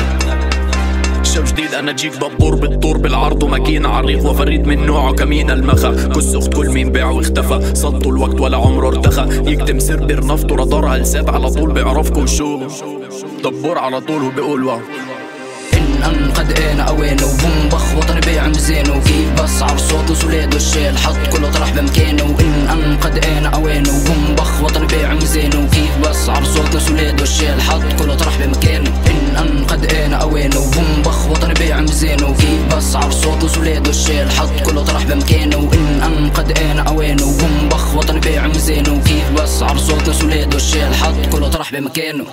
شو جديد انا جيك دبور بالطور بالعرض وماكينة عريق وفريد من نوعه كمين المخا كس اخت كل مين باع واختفى صدوا الوقت ولا عمره ارتخى يكتم سربر نفطه رادار هلسات على طول بيعرفكم شو دبور على طول وبيقول واو إن قد أنا أوينه وبوم بخ وطني بيع مزينه وكيف بسعر صوت وسوليد والشيل حط كله طرح بمكانه إن قد أنا أوينه وبوم بخ وطني بيع مزينه وكيف بسعر صوت وسوليد والشيل حط كله طرح بمكانه إن قد أنا أوينه وبوم بخ وطني بيع مزينه وكيف بسعر صوت وسوليد والشيل حط كله طرح بمكانه إن قد أنا أوينه وبوم بخ وطني بيع مزينه وكيف بسعر صوت وسوليد والشيل حط كله طرح بمكانه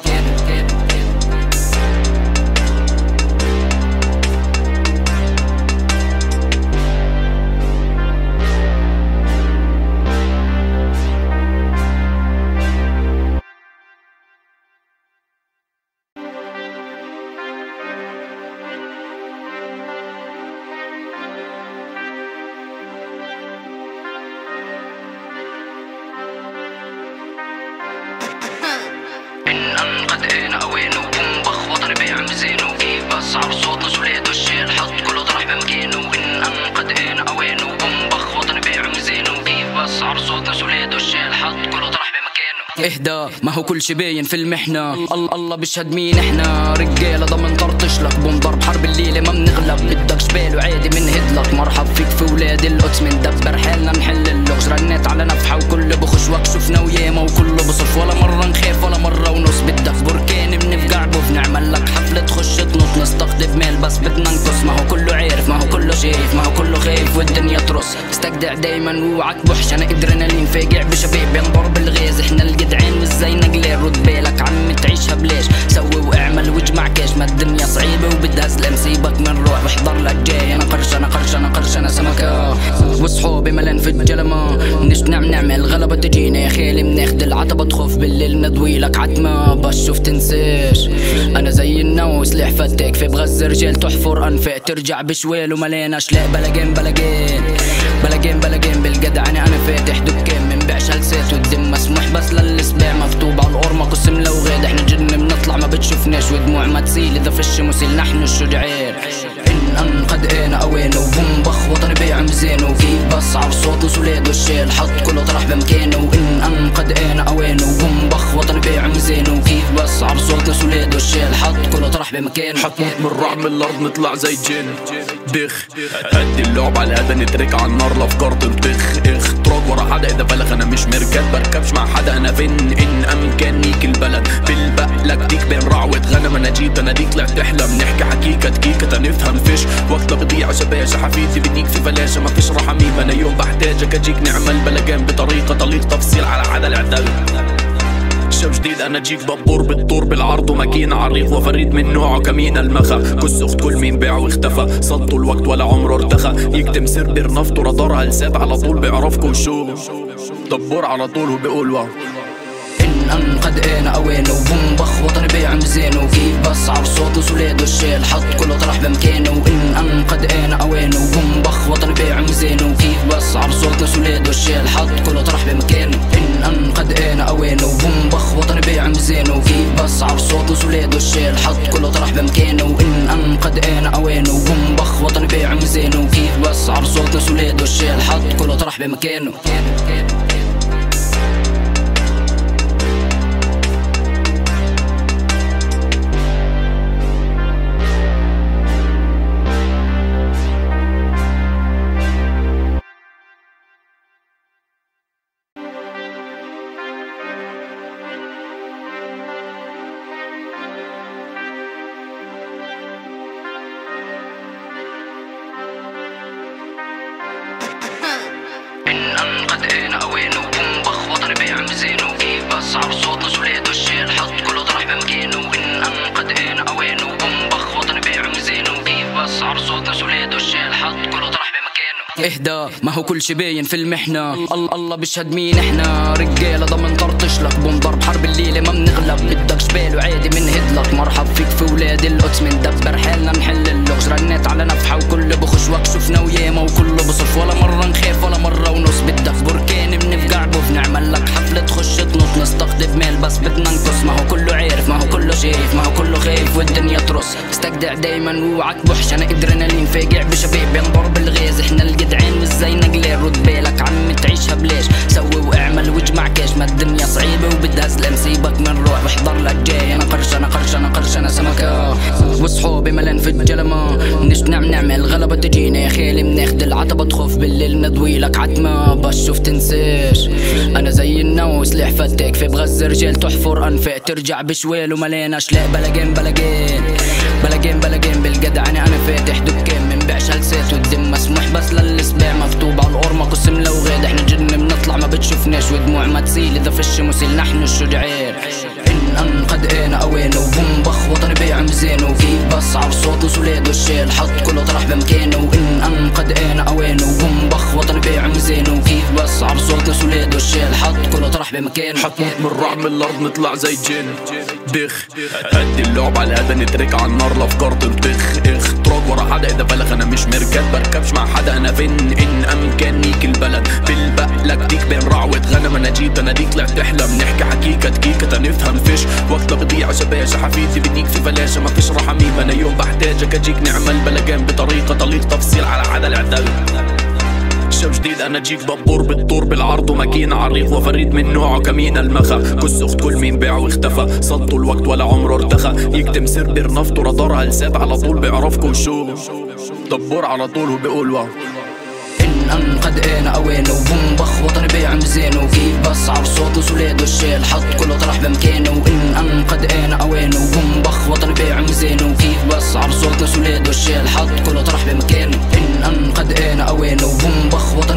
إن قد أنا أوينه وبوم بخ وطني بيع مزينه وكيف بسعر صوت وسوليد والشيل حط كله طرح بمكانه إن قد أنا أوينه وبوم بخ وطني بيع مزينه وكيف بسعر صوت وسوليد والشيل حط كله طرح بمكانه اهدى ما هو كل شي باين في المحنة الله بيشهد مين احنا رجالة ضمن طرطش لك بوم ضرب حرب الليلة ما بنغلب بدك شبال وعادي منهد لك مرحب فيك في ولاد القدس مندبر حالنا نحل اللغز رنيت على نفحة وكل بخش وكشفنا وياما وكله بصف ولا مرة نخاف ولا مرة ونص بدك بركان بنفقع بوف نعمل لك حفلة تخش تنط نستقطب مال بس بدنا نقص ما هو كله عارف ما هو كله شايف ما هو كله خايف والدنيا ترص ترص استجدع دايما واوعك بوحش انا ادرينالين فاجع بشباب ينضر بالغاز احنا الجدعان وازاي نجلال رد بالك عم تعيشها بلاش سوي واعمل واجمع كاش ما الدنيا صعيبه وبدها سلام سيبك من روح واحضر لك جاي انا قرش انا قرش انا قرش انا سمكه وصحابي ملان في الجلمه نشنع نعمل غلبه تجينا يا خالي بناخد العتبه تخوف بالليل ندوي لك عتمه بشوف تنساش انا زي النو سلاح فتاك في بغز رجال تحفر انفاق ترجع بشوال ومليان اشلاء بلاجين بلاجين بلاجين بلاجين بالجدعنه انا فاتح دكان منبيعش هلسات والدم مسموح بس للسباع مكتوب على القرمه قسم لو غاد احنا جن بنطلع ما بتشوفناش ودموع ما تسيل اذا فش مسيل نحن الشجعان ان قد انا اوان وبوم بخ وطني بيع مزان وكيف بصعب صوت وسولاد والشيل حط كله طرح بمكانه ان قد انا اوان وبوم بخ وطني بيع مزان وكيف بصعب صوت وسولاد والشيل حط كله طرح بمكانه حتموت من رعب من الارض نطلع زي الجن بخ هدي اللعب على الهدى نترك على النار الافكار تنطخ اختراق ورا حدا اذا بلغ انا مش مركب بركبش مع حدا انا فين ان امكانيك البلد بالبقلك ديك بين رعوة غنم انا جيت انا ديك طلعت تحلم نحكي حكيكه دقيقه نفهم فيش وقتها بضيع شباشة حفيدي بديك في فلاشة ما فيش رحميم انا يوم بحتاجك اجيك نعمل بلجان بطريقة طليق تفصيل على عدا العدل شاب جديد انا جيك دبور بالطور بالعرض وماكينة عريق وفريد من نوعه كمين المخا كس اخت كل مين باع واختفى صدوا الوقت ولا عمره ارتخى يكتم سربر نفطه رادار هلساب على طول بيعرفكم شو دبور على طول وبيقول واو ان قد انا اوان وبوم بخ وطني بيع مزان وكيف بصعب صوت وسولاد والشيل حط كله طرح بمكانه ان قد انا اوان وبوم بخ وطني بيع مزان وكيف بصعب صوت وسولاد والشيل حط كله طرح بمكانه ان قد انا اوان وبوم بخ وطني بيع مزان وكيف بصعب صوت وسولاد والشيل حط كله طرح بمكانه ان قد انا اوان وبوم بخ وطني بيع مزان وكيف بصعب صوت وسولاد والشيل حط كله طرح بمكانه ان قد انا اوان وبوم بخ وطني بيع مزان وكيف بصعب صوت وسولاد والشيل حط كله طرح بمكانه ان قد انا اوان وبوم بخ وطني بيع مزان وكيف بصعب صوت وسولاد والشيل حط كله طرح بمكانه اهدى ما هو كل شي باين في المحنه الله بيشهد مين احنا رجاله ضمن طرطش لك بوم ضرب حرب الليله ما بنغلب بدك شبال وعادي بنهد لك مرحب فيك في ولاد القدس مندبر حالنا نحل اللغز رنيت على نفحه وكل بخش وكشفنا وياما وكله بصف ولا مره نخاف ولا مره ونص بدك بركان بنفقع بوف نعمل لك حفله تخش تنط نستقطب مال بس بدنا نقص ما هو كله عارف ما هو كله شايف ما هو كله خايف والدنيا ترص استجدع دايما واوعك بوحش انا ادرينالين فاجع بشباب ينضر بالغاز احنا الجدعان وازاي نجلال رد بالك عم تعيشها بلاش سوي واعمل واجمع كاش ما الدنيا صعيبه وبدها سلام سيبك من روح واحضر لك جاي انا قرش انا قرش انا قرش انا سمكه وصحابي ملان في الجلمه نشنع نعمل غلبه تجينا يا خالي بناخد العتبه تخوف بالليل ندوي لك عتمه بشوف تنساش انا زي النو سلاح فتاك في بغز رجال تحفر انفاق ترجع بشوال ومليان اشلاء بلاجين بلاجين بلاجين بلاجين بالجدعنه انا فاتح دكان منبيعش هلسات والدم مسموح بس للسباع مكتوب على القرمه قسم لو غاد احنا جن بنطلع ما بتشوفناش ودموع ما تسيل اذا فش مسيل نحن الشجعان ان قد انا اوان وبوم بخ وطني بيع مزان وكيف بصعب صوت وسولاد والشيل حط كله طرح بمكانه ان قد انا اوان وبوم بخ وطني بيع مزان وكيف بصعب صوت وسولاد والشيل حط كله طرح بمكانه حتموت من رعب من الارض نطلع زي الجن بخ هدي اللعب على الهدى نترك على النار الافكار تنطخ اختراق ورا حدا اذا بلغ انا مش مركب بركبش مع حدا انا فين ان امكانيك البلد بالبقلك ديك بين رعوة غنم انا جيت انا ديك طلعت تحلم نحكي حكيكه دقيقه نفهم فيش وقتها بضيع شباشة حفيدي بديك في فلاشة ما فيش رحميم انا يوم بحتاجك اجيك نعمل بلجان بطريقة طليق تفصيل على عدا العدل شاب جديد انا جيك دبور بالطور بالعرض وماكينة عريق وفريد من نوعه كمين المخا كس اخت كل مين باع واختفى صدوا الوقت ولا عمره ارتخى يكتم سربر نفطه رادار هلساب على طول بيعرفكم شو دبور على طول وبيقول واو ان قد انا اوان وبوم بخ وطني بيع مزان وكيف بصعب صوت وسولاد والشيل حط كله طرح بمكانه ان قد انا اوان وبوم بخ وطني بيع مزان وكيف بصعب صوت وسولاد والشيل حط كله طرح بمكانه ان قد انا اوان وبوم بخ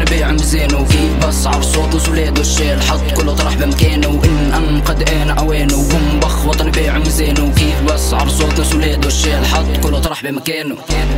بسعر صوت وسوليد والشيل حط كله طرح بمكانه وإن قد آن أوانه وبنبخ وطني بيع ميزانه وكيف بسعر صوت وسوليد والشيل حط كله طرح بمكانه.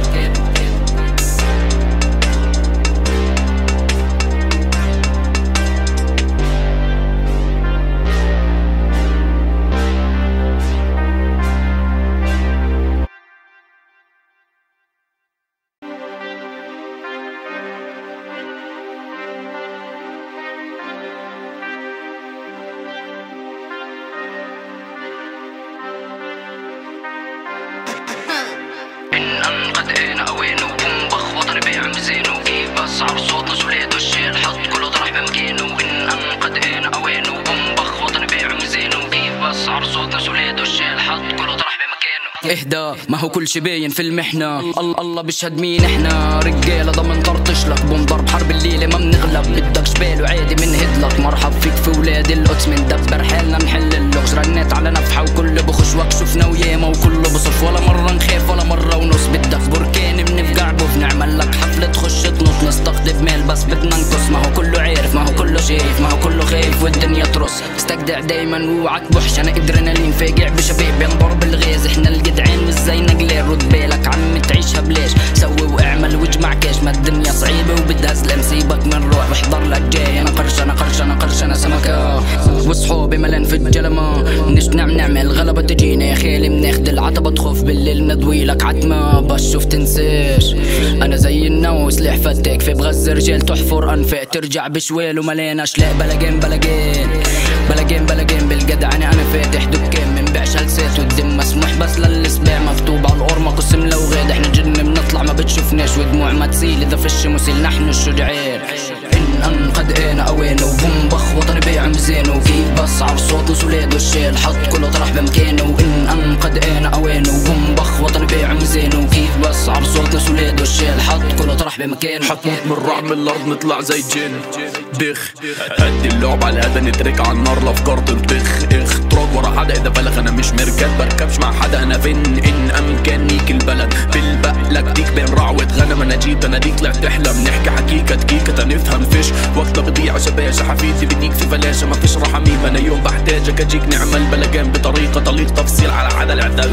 إن قد آن أوانه وبنبخ وطني بيع ميزانه وكيف بسعر صوت وسوليد والشيل حط كله طرح بمكانه وإن قد آن أوانه وبنبخ وطني بيع ميزانه وكيف بسعر صوت وسوليد والشيل حط كله طرح بمكانه. اهدى ما هو كل شي باين في المحنة، الله بيشهد مين احنا رجالة ضمن طرطش لك بنضرب حرب الليلة ما بنغلب بدك شبال وعادي منهد لك مرحب فيك في ولاد القدس مندبر حالنا نحل اللغز رنيت على نفحة وكل بخش وكشفنا وياما وكله بصف ولا مرة نخاف ولا مرة ونص بدك بركان بنفقع بوف نعمل لك حفلة تخش تنط نستقطب مال بس بدنا نقص ما هو كله عارف ما هو كله شايف ما هو كله خايف والدنيا ترص استجدع دايما ووعك بوحش انا ادرينالين فاجع بشباب بنضرب الغاز احنا الجدعان مش زي نجلين رد بالك عم تعيشها بلاش سوي واعمل واجمع كاش ما الدنيا صعيبة وبدها سلام سيبك من روح واحضر لك جاي انا قرش انا قرش انا قرش انا سمكة وصحابي ملان في الجلمة نشنع نعمل غلبة تجينا يا خالي بناخد العتبة تخوف بالليل ندوي لك عتمة بشوف تنساش انا زي النو سلاح فتاك في بغز رجال تحفر انفاق ترجع بشوال وملان اشلاء بلاجين بلاجين بلاجين بلاجين بالجدعنة انا فاتح دكان منبيعش هلسات والدم مسموح بس للسباع مكتوب على القرمة قسم لو غاد احنا جن بنطلع ما بتشوفناش ودموع ما تسيل اذا فش مسيل نحن الشجعان إن قد آن أوانه وبنبخ وطني بيع ميزانه وكيف بسعر صوت وسوليد والشيل حط كله طرح بمكانه وإن قد آن أوانه وبنبخ وطني بيع ميزانه وكيف بسعر صوت وسوليد والشيل حط كله طرح بمكانه. حتموت من رعب من الأرض نطلع زي الجن بخ هدي اللعب على الهدى نترك على النار الأفكار تنطخ اختراق ورا حدا إذا بلغ أنا مش مركز بركبش مع حدا أنا فين إن أمكانيك البلد بالبقلك ديك بين رعوة غنم أنا جيت أنا ديك طلعت تحلم نحكي حكيكة دقيقة تنفهم فيش وقتها بضيع شباشة حفيدي بديك في فلاشة ما فيش رحميم أنا يوم بحتاجك أجيك نعمل بلجان بطريقة طليق تفصيل على حدا العدل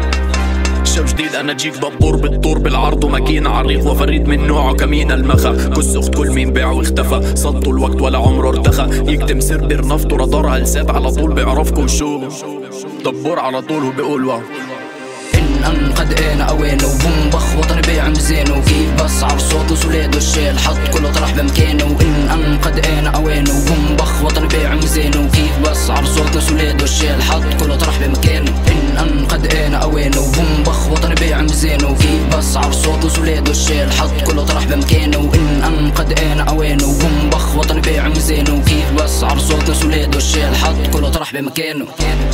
شب جديد انا جيك دبور بالطور بالعرض وماكينة عريق وفريد من نوعه كمين المخا كس اخت كل مين باع واختفى صدوا الوقت ولا عمره ارتخى يكتم سربر نفطه رادار هلسات على طول بيعرفكم شو دبور على طول وبيقول واو. إن قد آن أوانه وبنبخ وطني بيع ميزانه وكيف بسعر صوت وسوليد والشيل حط كله طرح بمكانه وإن قد آن أوانه وبنبخ وطني بيع ميزانه وكيف بسعر صوت وسوليد والشيل حط كله طرح بمكانه إن قد آن أوانه وبنبخ وطني بيع ميزانه وكيف بسعر صوت وسوليد والشيل حط كله طرح بمكانه وإن قد آن أوانه وبنبخ وطني بيع ميزانه وكيف بسعر صوت وسوليد والشيل حط كله طرح بمكانه.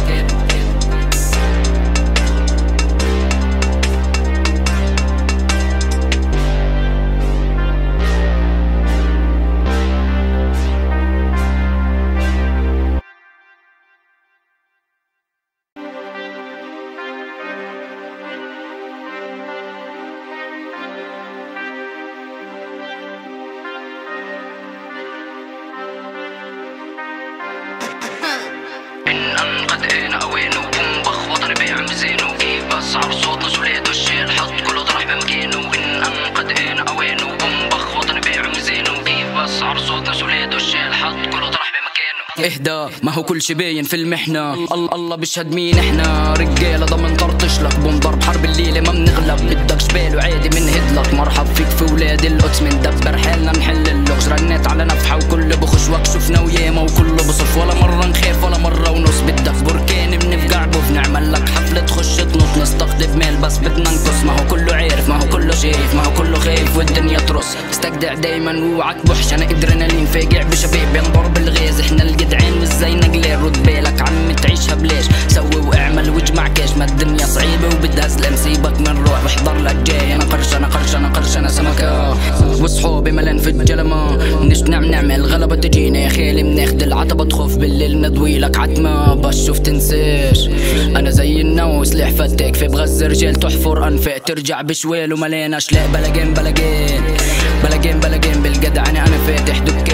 إن قد آن أوانه وبنبخ وطني بيع ميزانه وكيف بسعر صوت وسوليد والشيل حط كله طرح بمكانه إن قد آن أوانه وبنبخ وطني بيع ميزانه وكيف بسعر صوت وسوليد والشيل حط كله طرح بمكانه. اهدى ما هو كل شي باين في المحنة، الله بيشهد مين احنا رجالة ضمن طرطش لك بنضرب حرب الليلة ما بنغلب بدك شبال وعادي منهد لك مرحب فيك في ولاد القدس مندبر حالنا نحل اللغز رنيت على نفحة وكل بخش وكشفنا وياما وكله بصف ولا مرة نخاف ولا مرة ونص بدك بركان بنفقع بوف نعمل لك حفلة تخش تنط نستقطب مال بس بدنا نقص ما هو كله عارف ما هو كله شايف ما هو كله خايف والدنيا ترص استجدع دايما ووعك بوحش انا ادرينالين فاجع بشباب بنضرب الغاز احنا الجدعان مش زي نجلين رد بالك عم تعيشها بلاش سوي واعمل واجمع كاش ما الدنيا صعيبة وبدها سلام سيبك من روح واحضر لك جاي انا قرش انا قرش انا قرش انا سمكة وصحابي ملان في الجلمة نشنع نعمل غلبة تجينا يا خالي بناخد العتبة تخوف بالليل ندوي لك عتمة بشوف تنساش انا زي النو سلاح فتاك في بغز رجال تحفر انفاق ترجع بشوال وملان اشلاء بلاجين بلاجين بلاجين بلاجين بالجدعنة انا فاتح دكان منبيعش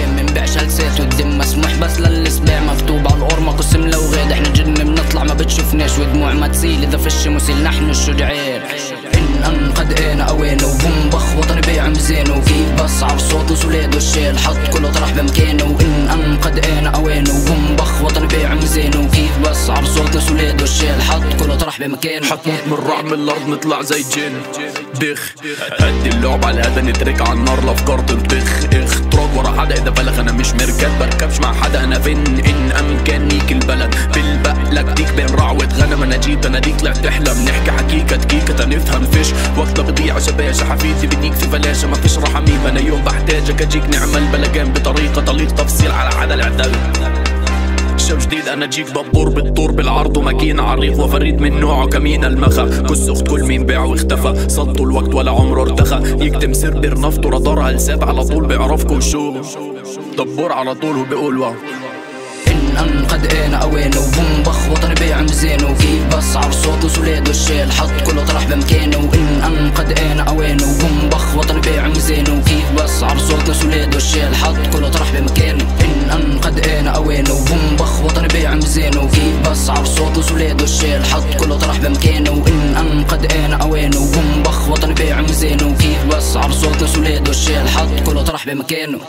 بنبيعش هلسات والدم مسموح بس للسباع مكتوب على القرمة قسم لو غاد احنا جن بنطلع ما بتشوفناش ودموع ما تسيل اذا فش مسيل نحن الشجعان ان قد انا اوانه وبنبخ وطني بيع مزانه وكيف بصعب صوت وسولاد والشيل حط كله طرح بمكانه ان قد انا اوانه وبنبخ وطني بيع مزانه وكيف بصعب صوت وسولاد والشيل حط كله طرح بمكانه حتموت من رعب من الارض نطلع زي الجن بخ هدي اللعب على هذا نترك على النار الافكار تنطخ اختراق ورا حدا اذا بلغ انا مش مركب بركبش مع حدا انا فين ان امكانيك البلد بالبقلك ديك بين رعوة غنم انا جيت انا ديك طلعت تحلم نحكي حكيكة دقيقة نفهم فيش وقتها بضيع شباشة حفيدي بديك في فلاشة ما فيش رحميم انا يوم بحتاجك اجيك نعمل بلجان بطريقة طليق تفصيل على حدا العدل شو جديد انا جيك دبور بالطور بالعرض وماكينة عريق وفريد من نوعه كمين المخا كس اخت كل مين باع واختفى صدوا الوقت ولا عمره ارتخى يكتم سربر نفطه رادار هلساب على طول بيعرفكم شو دبور على طول وبيقول واو ان قد انا اوانه وبنبخ وطني بيع مزانه وكيف بصعب صوت وسولاد والشيل حط كله طرح بمكانه ان قد انا اوانه وبنبخ وطني بيع مزانه وكيف بصعب صوت وسولاد والشيل حط كله طرح بمكانه ان قد انا اوانه وبنبخ وطني بيع مزانه وكيف بصعب صوت وسولاد والشيل حط كله طرح بمكانه ان قد انا اوانه وبنبخ وطني بيع مزانه وكيف بصعب صوت وسولاد والشيل حط كله طرح بمكانه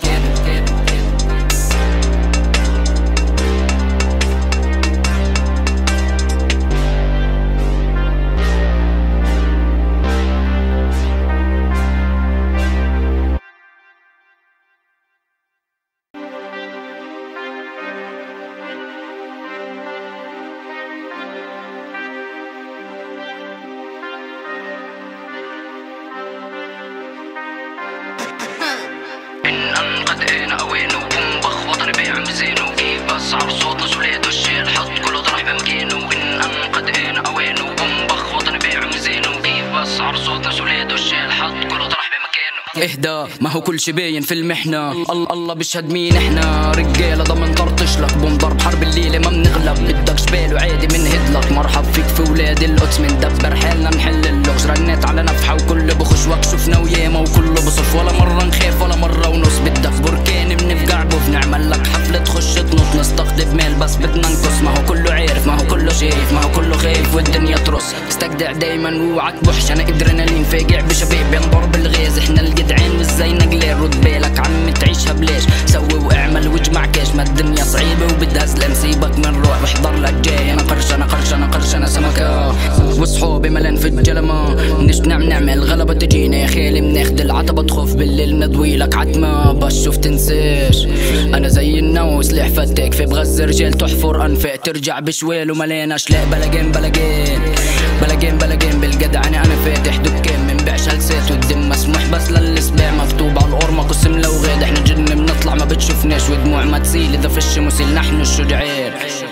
ان قد انا اوانه وبنبخ وطني بيع مزانه وكيف بصعب صوت وسولاد والشيل حط كله طرح بمكانه ان قد انا اوانه وبنبخ وطني بيع مزانه وكيف بصعب صوت وسولاد والشيل حط كله طرح بمكانه اهدى ما هو كل شي باين في المحنة الله بيشهد مين احنا رجالة ضمن طرطش لك بنضرب حرب الليلة ما بنغلب بدك شبال وعادي بنهدلك مرحب فيك في ولاد القدس مندبر حالنا نحل اللغز رنيت على نفحة وكل بخش وكشفنا وياما وكله بصف ولا مرة نخاف ولا مرة ونص بدك بركان بنفقع بوف نعمل لك حفلة تخش تنط نستقطب مال بس بدنا نقص ما هو كله عارف ما هو كله شايف ما هو كله خايف والدنيا ترص استجدع دايما واوعك بوحش انا ادرينالين فاجع بشباب بنضرب الغاز احنا الجدعان وازاي نقلال رد بالك عم تعيشها بلاش سوي واعمل واجمع كاش ما الدنيا صعيبة وبدها سلام سيبك من روح واحضر لك جاي انا قرش انا قرش انا قرش انا سمكة وصحابي ملان في الجلمة نش نعمل غلبة تجينا يا خالي بناخد العتبة تخوف بالليل ندوي لك عتمة بشوف تنساش انا زي النو سلاح فتاك في بغز رجال تحفر انفاق ترجع بشوال ومليان اشلاء بلجان بلجان بلجان بلجان بالجدعنة انا فاتح دكان منبيعش هلسات والدم مسموح بس للسباع مكتوب على القرمة قسم لو غاد احنا جن بنطلع ما بتشوفناش ودموع ما تسيل اذا فش مسيل نحن الشجعان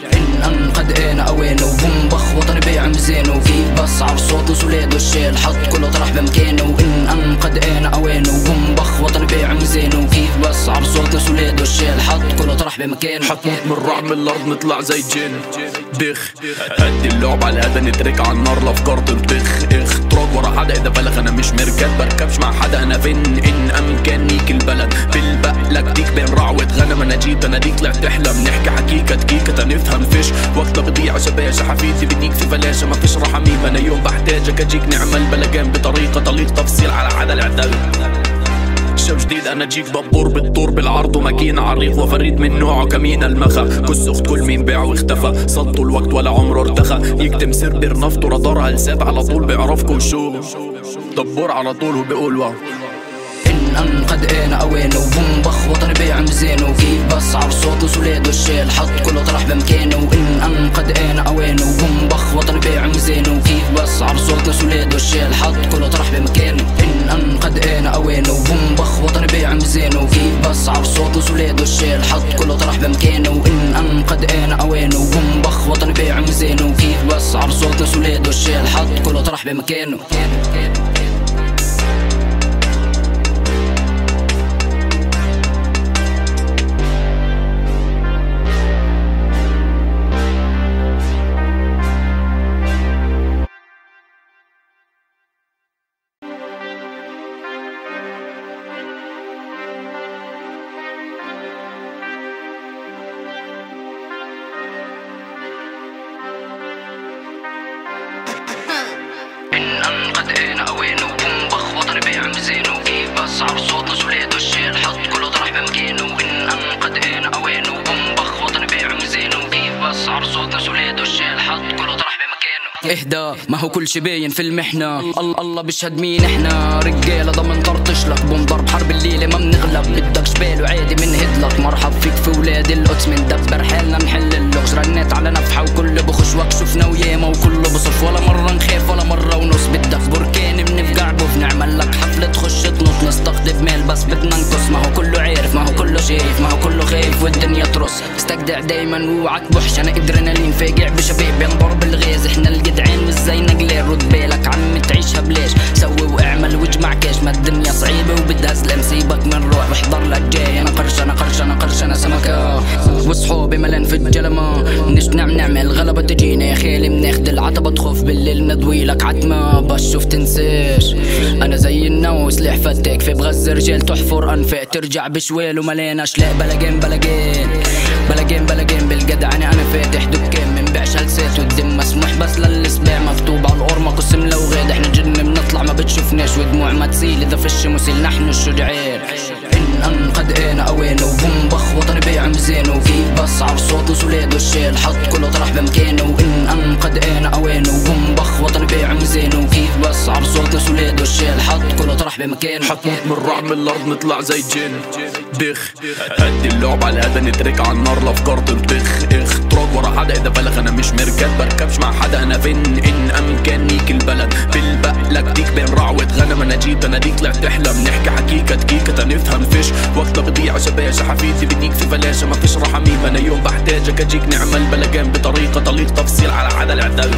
ان قد انا اوانه وبنبخ وطني بيع مزانه وكيف بصعب صوت وسولاد والشيل حط كله طرح بمكانه ان قد انا اوانه وبنبخ وطني بيع مزانه وكيف بصعب صوت وسولاد والشيل حط كله طرح بمكانه حتموت من رعب من الارض نطلع زي الجن بخ هدي اللعب على هذا نترك على النار الافكار تنطخ اختراق ورا حدا اذا بلغ انا مش مركب بركبش مع حدا انا فين ان امكانيك البلد بالبقلك ديك بين رعوة غنم انا جيت انا ديك طلعت تحلم نحكي حكيكة دقيقة نفهم فيش وقتها بضيع شباشة حفيدي بديك في فلاشة ما فيش رحميم انا يوم بحتاجك اجيك نعمل بلجان بطريقة طليق تفصيل على حدا العدل شو جديد انا جيك دبور بالطور بالعرض وماكينة عريق وفريد من نوعه كمين المخا كس اخت كل مين باع واختفى صدوا الوقت ولا عمره ارتخى يكتم سربر نفطه رادار هلساب على طول بيعرفكم شو دبور على طول وبيقول واو ان قد انا اوانه وبنبخ وطني بيع مزانه وكيف بصعب صوت وسولاد والشيل حط كله طرح بمكانه ان قد انا اوانه وبنبخ وطني بيع مزانه وكيف بصعب صوت وسولاد والشيل حط كله طرح بمكانه ان قد انا اوانه وبنبخ وطني بيع مزانه وكيف بصعب صوت وسولاد والشيل حط كله طرح بمكانه ان قد انا اوانه وبنبخ وطني بيع مزانه وكيف بصعب صوت وسولاد والشيل حط كله طرح بمكانه اهدى ما هو كل شي باين في المحنة. الله بيشهد مين احنا رجالة ضمن طرطش لك بنضرب حرب الليلة ما بنغلب. بدك شبال وعادي منهدلك مرحب فيك في ولاد القدس مندبر حالنا نحل اللغز. رنيت على نفحة وكل بخش وكشفنا وياما وكله بصف ولا مرة نخاف ولا مرة ونص. بدك بركان بنفقع بوف نعمل لك حفلة تخش تنط نستقطب مال بس بدنا نقص. ما هو كله عارف ما هو كله شايف ما هو كله خايف والدنيا ترص. استجدع دايما ووعك بوحش انا ادرينالين فاجع بشباب بنضرب الغاز. احنا الجدعان مش زي نقلال رد بالك عم تعيشها بلاش. سوي واعمل واجمع كاش ما الدنيا صعيبة وبدها سلام. سيبك من روح واحضر لك جاي انا قرش انا قرش انا قرش انا سمكة وصحابي ملان في الجلمة. منش نعمل غلبة تجينا يا خالي بناخد العتبة تخوف بالليل ندوي لك عتمة بشوف تنساش. انا زي النو سلاح فتاك في بغز رجال تحفر انفاق ترجع بشوال ومليان اشلاء. بلاجين بلاجين بلاجين بلاجين بالجدعنة انا فاتح دكان منبيعش هلسات والدم مسموح بس للسباع مكتوب على القرمة قسم لو غاد. احنا جن بنطلع ما بتشوفناش ودموع ما تسيل اذا فش مسيل نحن الشجعان. ان قد انا اوانه وبنبخ وطني بيع مزانه وكيف بصعب صوت وسولاد والشيل حط كله طرح بمكانه. ان قد انا اوانه وبنبخ وطني بيع مزانه وكيف بصعب صوت وسولاد والشيل حط كله طرح بمكانه. حتموت من رعب من الارض نطلع زي جن بخ. هدي اللعب على الهدا نترك على النار الافكار تنطخ اخ. تراك ورا حدا اذا بلغ انا مش مركب بركبش مع حدا انا فين ان امكانيك البلد. بالبقلك ديك بين رعوة غنم انا جيت انا ديك طلعت تحلم نحكي حكيكة دقيقة تنفهم فيش وقتها بضيع شباشة. حفيدي بديك في فلاشة ما فيش رحميم انا يوم بحتاجك اجيك نعمل بلجان بطريقة طليق تفصيل على حدا العدل.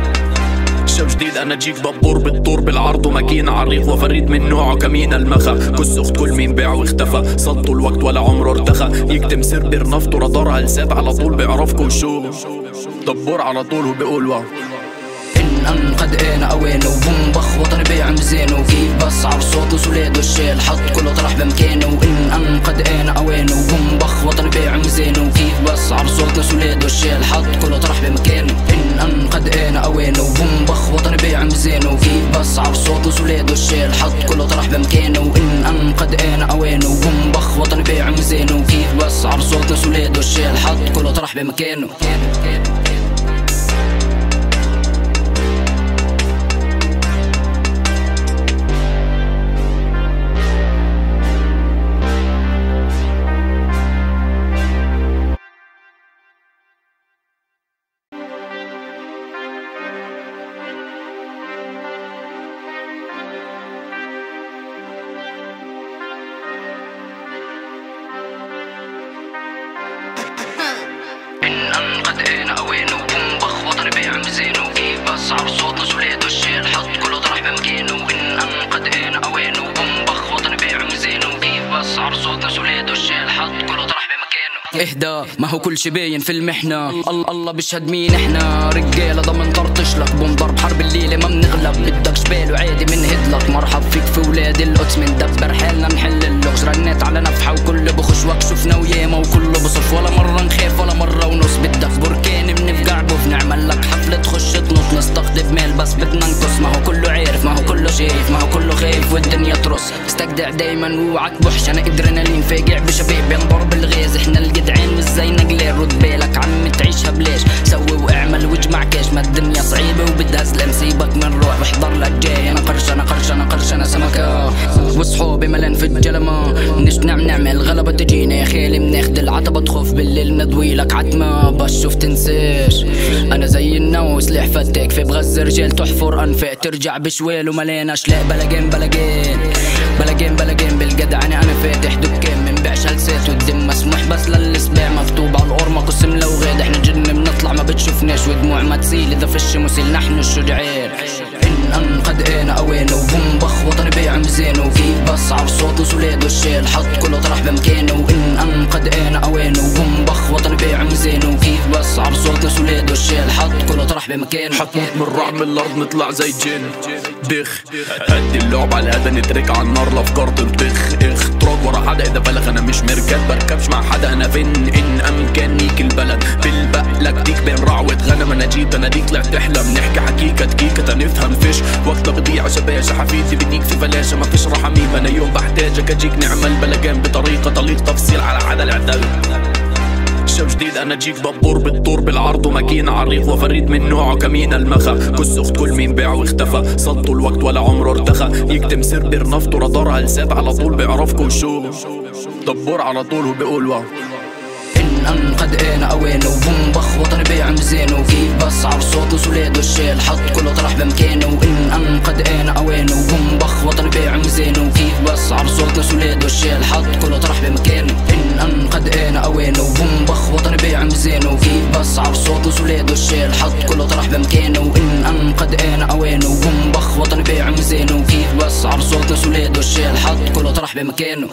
شب جديد انا جيك دبور بالطور بالعرض وماكينة عريق وفريد من نوعه كمين المخا. كس اخت كل مين باع واختفى صدوا الوقت ولا عمره ارتخى. يكتم سربر نفطه رادار هلسات على طول بيعرفكم شو دبور على طول وبيقول واو. ان قد انا اوانه وبنبخ وطني بيع مزانه وكيف بصعب صوت وسولاد والشيل حط كله طرح بمكانه. ان قد انا اوانه وبنبخ وطني بيع مزانه وكيف بصعب صوت وسولاد والشيل حط كله طرح بمكانه. ان قد انا اوانه وبنبخ وطني بيع مزانه وكيف بصعب صوت وسولاد والشيل حط كله طرح بمكانه. ان قد انا اوانه وبنبخ وطني بيع مزانه وكيف بصعب صوت وسولاد والشيل حط كله طرح بمكانه. ان قد انا اوانه وبنبخ وطني بيع مزانه وكيف بصعب صوت وسولاد والشيل حط كله طرح بمكانه. ان قد انا اوانه وبنبخ وطني بيع مزانه وكيف بصعب صوت وسولاد والشيل حط كله طرح بمكانه. اهدى ما هو كل شي باين في المحنة. الله بيشهد مين احنا رجالة ضمن طرطش لك بنضرب حرب الليلة ما بنغلب. بدك شبال وعادي منهدلك مرحب فيك في ولاد القدس مندبر حالنا نحل اللغز. رنيت على نفحة وكل بخش وكشفنا وياما وكله بصف ولا مرة نخاف ولا مرة ونص. بدك بركان بنفقع بوف نعمل لك حفلة تخش تنط نستقطب مال بس بدنا نقص. ما هو كله عارف ما هو كله شايف ما هو كله خايف والدنيا ترص. استجدع دايما ووعك بوحش انا ادرينالين فاجع بشباب بنضرب الغاز. احنا الجدعان مش زي نقلال رد بالك عم تعيشها بلاش. سوي واعمل واجمع كاش ما الدنيا صعيبة وبدها سلام. سيبك من روح واحضر لك جاي انا قرش انا قرش انا قرش انا سمكة وصحابي ملان في الجلمة. منش نعمل غلبة تجينا يا خالي بناخد العتبة تخوف بالليل ندوي لك عتمة بشوف تنساش. انا زي النو سلاح فتاك في بغز رجال تحفر انفاق ترجع بشوال ومليان اشلاء. بلاجين بلاجين بلاجين بلاجين بالجدعنة انا فاتح دكان منبيعش هلسات والدم مسموح بس للسباع مكتوب على القرمة قسم لو غاد. احنا جن بنطلع ما بتشوفناش ودموع ما تسيل اذا فش مسيل نحن الشجعان. ان قد انا اوانه وبنبخ وطني بيع مزانه وكيف بصعب صوت وسولاد والشيل حط كله طرح بمكانه. ان قد انا اوانه وبنبخ وطني بيع مزانه وكيف بصعب صوت وسولاد والشيل حط كله طرح بمكانه. حتموت من رعب من الارض نطلع زي جن بخ. هدي اللعب على الهدا نترك على النار الافكار تنطخ اخ. تراك ورا حدا اذا بلغ انا مش مركب بركبش مع حدا انا فين ان امكانيك البلد. بالبقلك ديك بين رعوة غنم انا جيت انا ديك طلعت تحلم نحكي حكيكة دقيقة تنفهم فيش وقتها بضيع شباشة. حفيدي بديك في فلاشة ما فيش رحميم انا يوم بحتاجك اجيك نعمل بلجان بطريقة طليق تفصيل على حدا العدل. شو جديد انا جيك دبور بالطور بالعرض وماكينة عريق وفريد من نوعه كمين المخا كس اخت كل مين باع واختفى صدوا الوقت ولا عمره ارتخى يكتم سربر نفطه رادار هلسات على طول بيعرفكم شو دبور على طول وبيقول واو إن قد انا اوانه وبنبخ وطني بيع مزينه وكيف بسعر صوت وسولاد والشيل حط كله طرح بمكانه وإن قد انا اوانه وبنبخ وطني بيع مزينه وكيف بسعر صوت وسولاد والشيل حط كله طرح بمكانه إن قد انا اوانه وبنبخ وطني بيع مزينه وكيف بسعر صوت وسولاد والشيل حط كله طرح بمكانه وإن قد انا اوانه وبنبخ وطني بيع مزينه وكيف بسعر صوت وسولاد والشيل حط كله طرح بمكانه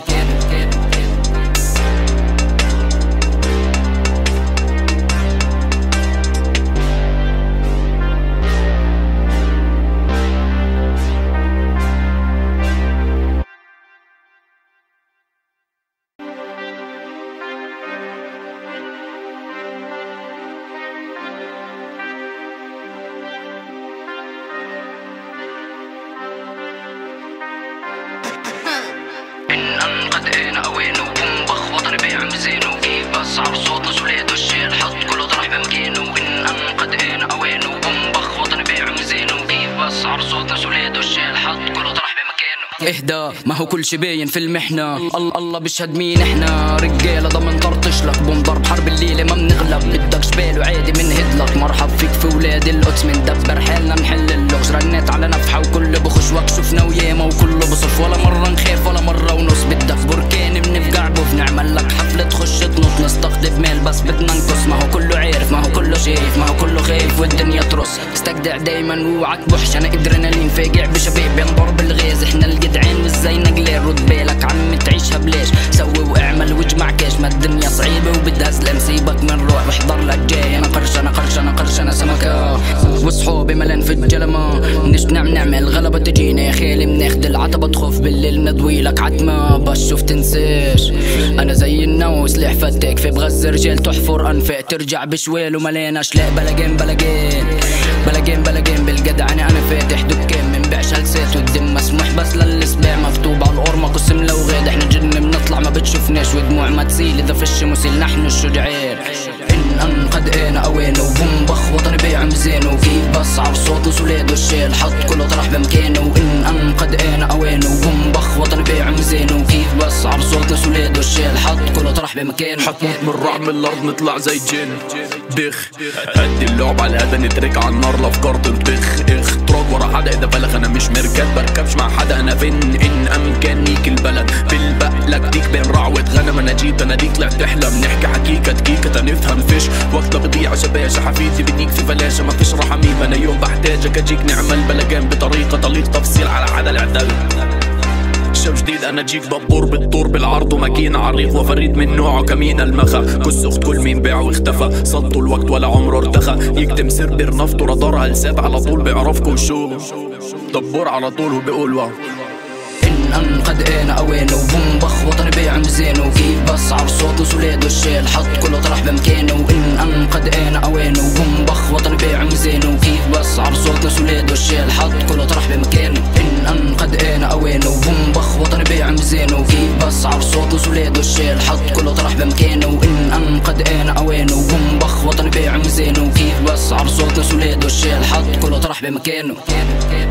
إن قد انا اوانه وبنبخ وطني بيع مزينه وكيف بسعر صوت وسولاد والشيل حط كله طرح بمكانه إن قد انا اوانه وبنبخ وطني بيع مزينه وكيف بسعر صوت وسولاد والشيل حط كله طرح بمكانه اهدى ما هو كل شي باين في المحنة الله بيشهد مين احنا رجالة ضمن طرطش لك بنضرب حرب الليلة ما بنغلب بدك شبال وعادي منهد لك مرحب فيك في ولاد القدس مندبر حالنا نحل اللغز رنيت على نفحة وكل بخش وكشفنا وياما وكله بصف ولا مرة نخاف ولا مرة ونص بدك بركان بنفقع بوف نعمل لك حفلة تخش تنط نستقطب مال بس بدنا نقص ما هو كله عارف ما هو كله شايف ما هو كله خايف والدنيا ترص استجدع دايما ووعك بوحش انا ادرينالين فاجع بشباب بنضرب الغاز احنا الجدعان والزينة قليل رد بالك عم تعيشها بلاش سوي واعمل واجمع كاش ما الدنيا صعيبة وبدها سلام سيبك من روح واحضر لك جاي انا قرش انا قرش انا قرش انا سمكة وصحابي ملان في الجلمة نشنع نعمل غلبة تجينا يا خالي بناخد العتبة تخوف بالليل ندوي لك عتمة بشوف تنساش انا زي النو سلاح فتاك في بغز رجال تحفر انفاق ترجع بشوال ومليان اشلاء بلاجين بلاجين بلاجين بلاجين بالجدعنة انا فاتح دكان منبيعش هلسات والدم مسموح بس للسباع مكتوب على القرمة قسم لو غاد احنا جن بنطلع ما بتشوفناش ودموع ما تسيل اذا فش مسيل نحن الشجعان إن قد انا اوانه وبنبخ وطني بيع مزينه وكيف بسعر صوت وسولاد والشيل حط كله طرح بمكانه وإن قد انا اوانه وبنبخ وطني بيع مزينه وكيف بسعر صوت وسولاد والشيل حط كله طرح بمكانه حتموت من رعب من الارض نطلع زي الجن بخ هدي اللعب على الهدى نترك على النار الافكار تنطخ اختراق ورا حدا اذا بلغ انا مش مركب بركبش مع حدا انا فين ان امكانيك البلد بالبقلك ديك بين رعوة غنم انا جيت انا ديك طلعت تحلم نحكي حكيكة دقيقة نفهم فيش وقتها بضيع شباشة حفيدي بديك في فلاشة ما فيش رحميم انا يوم بحتاجك اجيك نعمل بلجان بطريقة طليق تفصيل على حدا العدل شو جديد انا جيك دبور بالطور بالعرض وماكينة عريق وفريد من نوعه كمين المخا كس اخت كل مين باع واختفى صدوا الوقت ولا عمره ارتخى يكتم سربر نفطه رادار هلسات على طول بيعرفكم شو دبور على طول وبيقول واو إن قد انا اوانه وبنبخ وطني بيع مزينه وكيف بسعر صوت وسولاد والشيل حط كله طرح بمكانه وإن قد انا اوانه وبنبخ وطني بيع مزينه وكيف بسعر صوت وسولاد والشيل حط كله طرح بمكانه إن قد انا اوانه وبنبخ وطني بيع مزينه وكيف بسعر صوت وسولاد والشيل حط كله طرح بمكانه وإن قد انا اوانه وبنبخ وطني بيع مزينه وكيف بسعر صوت وسولاد والشيل حط كله طرح بمكانه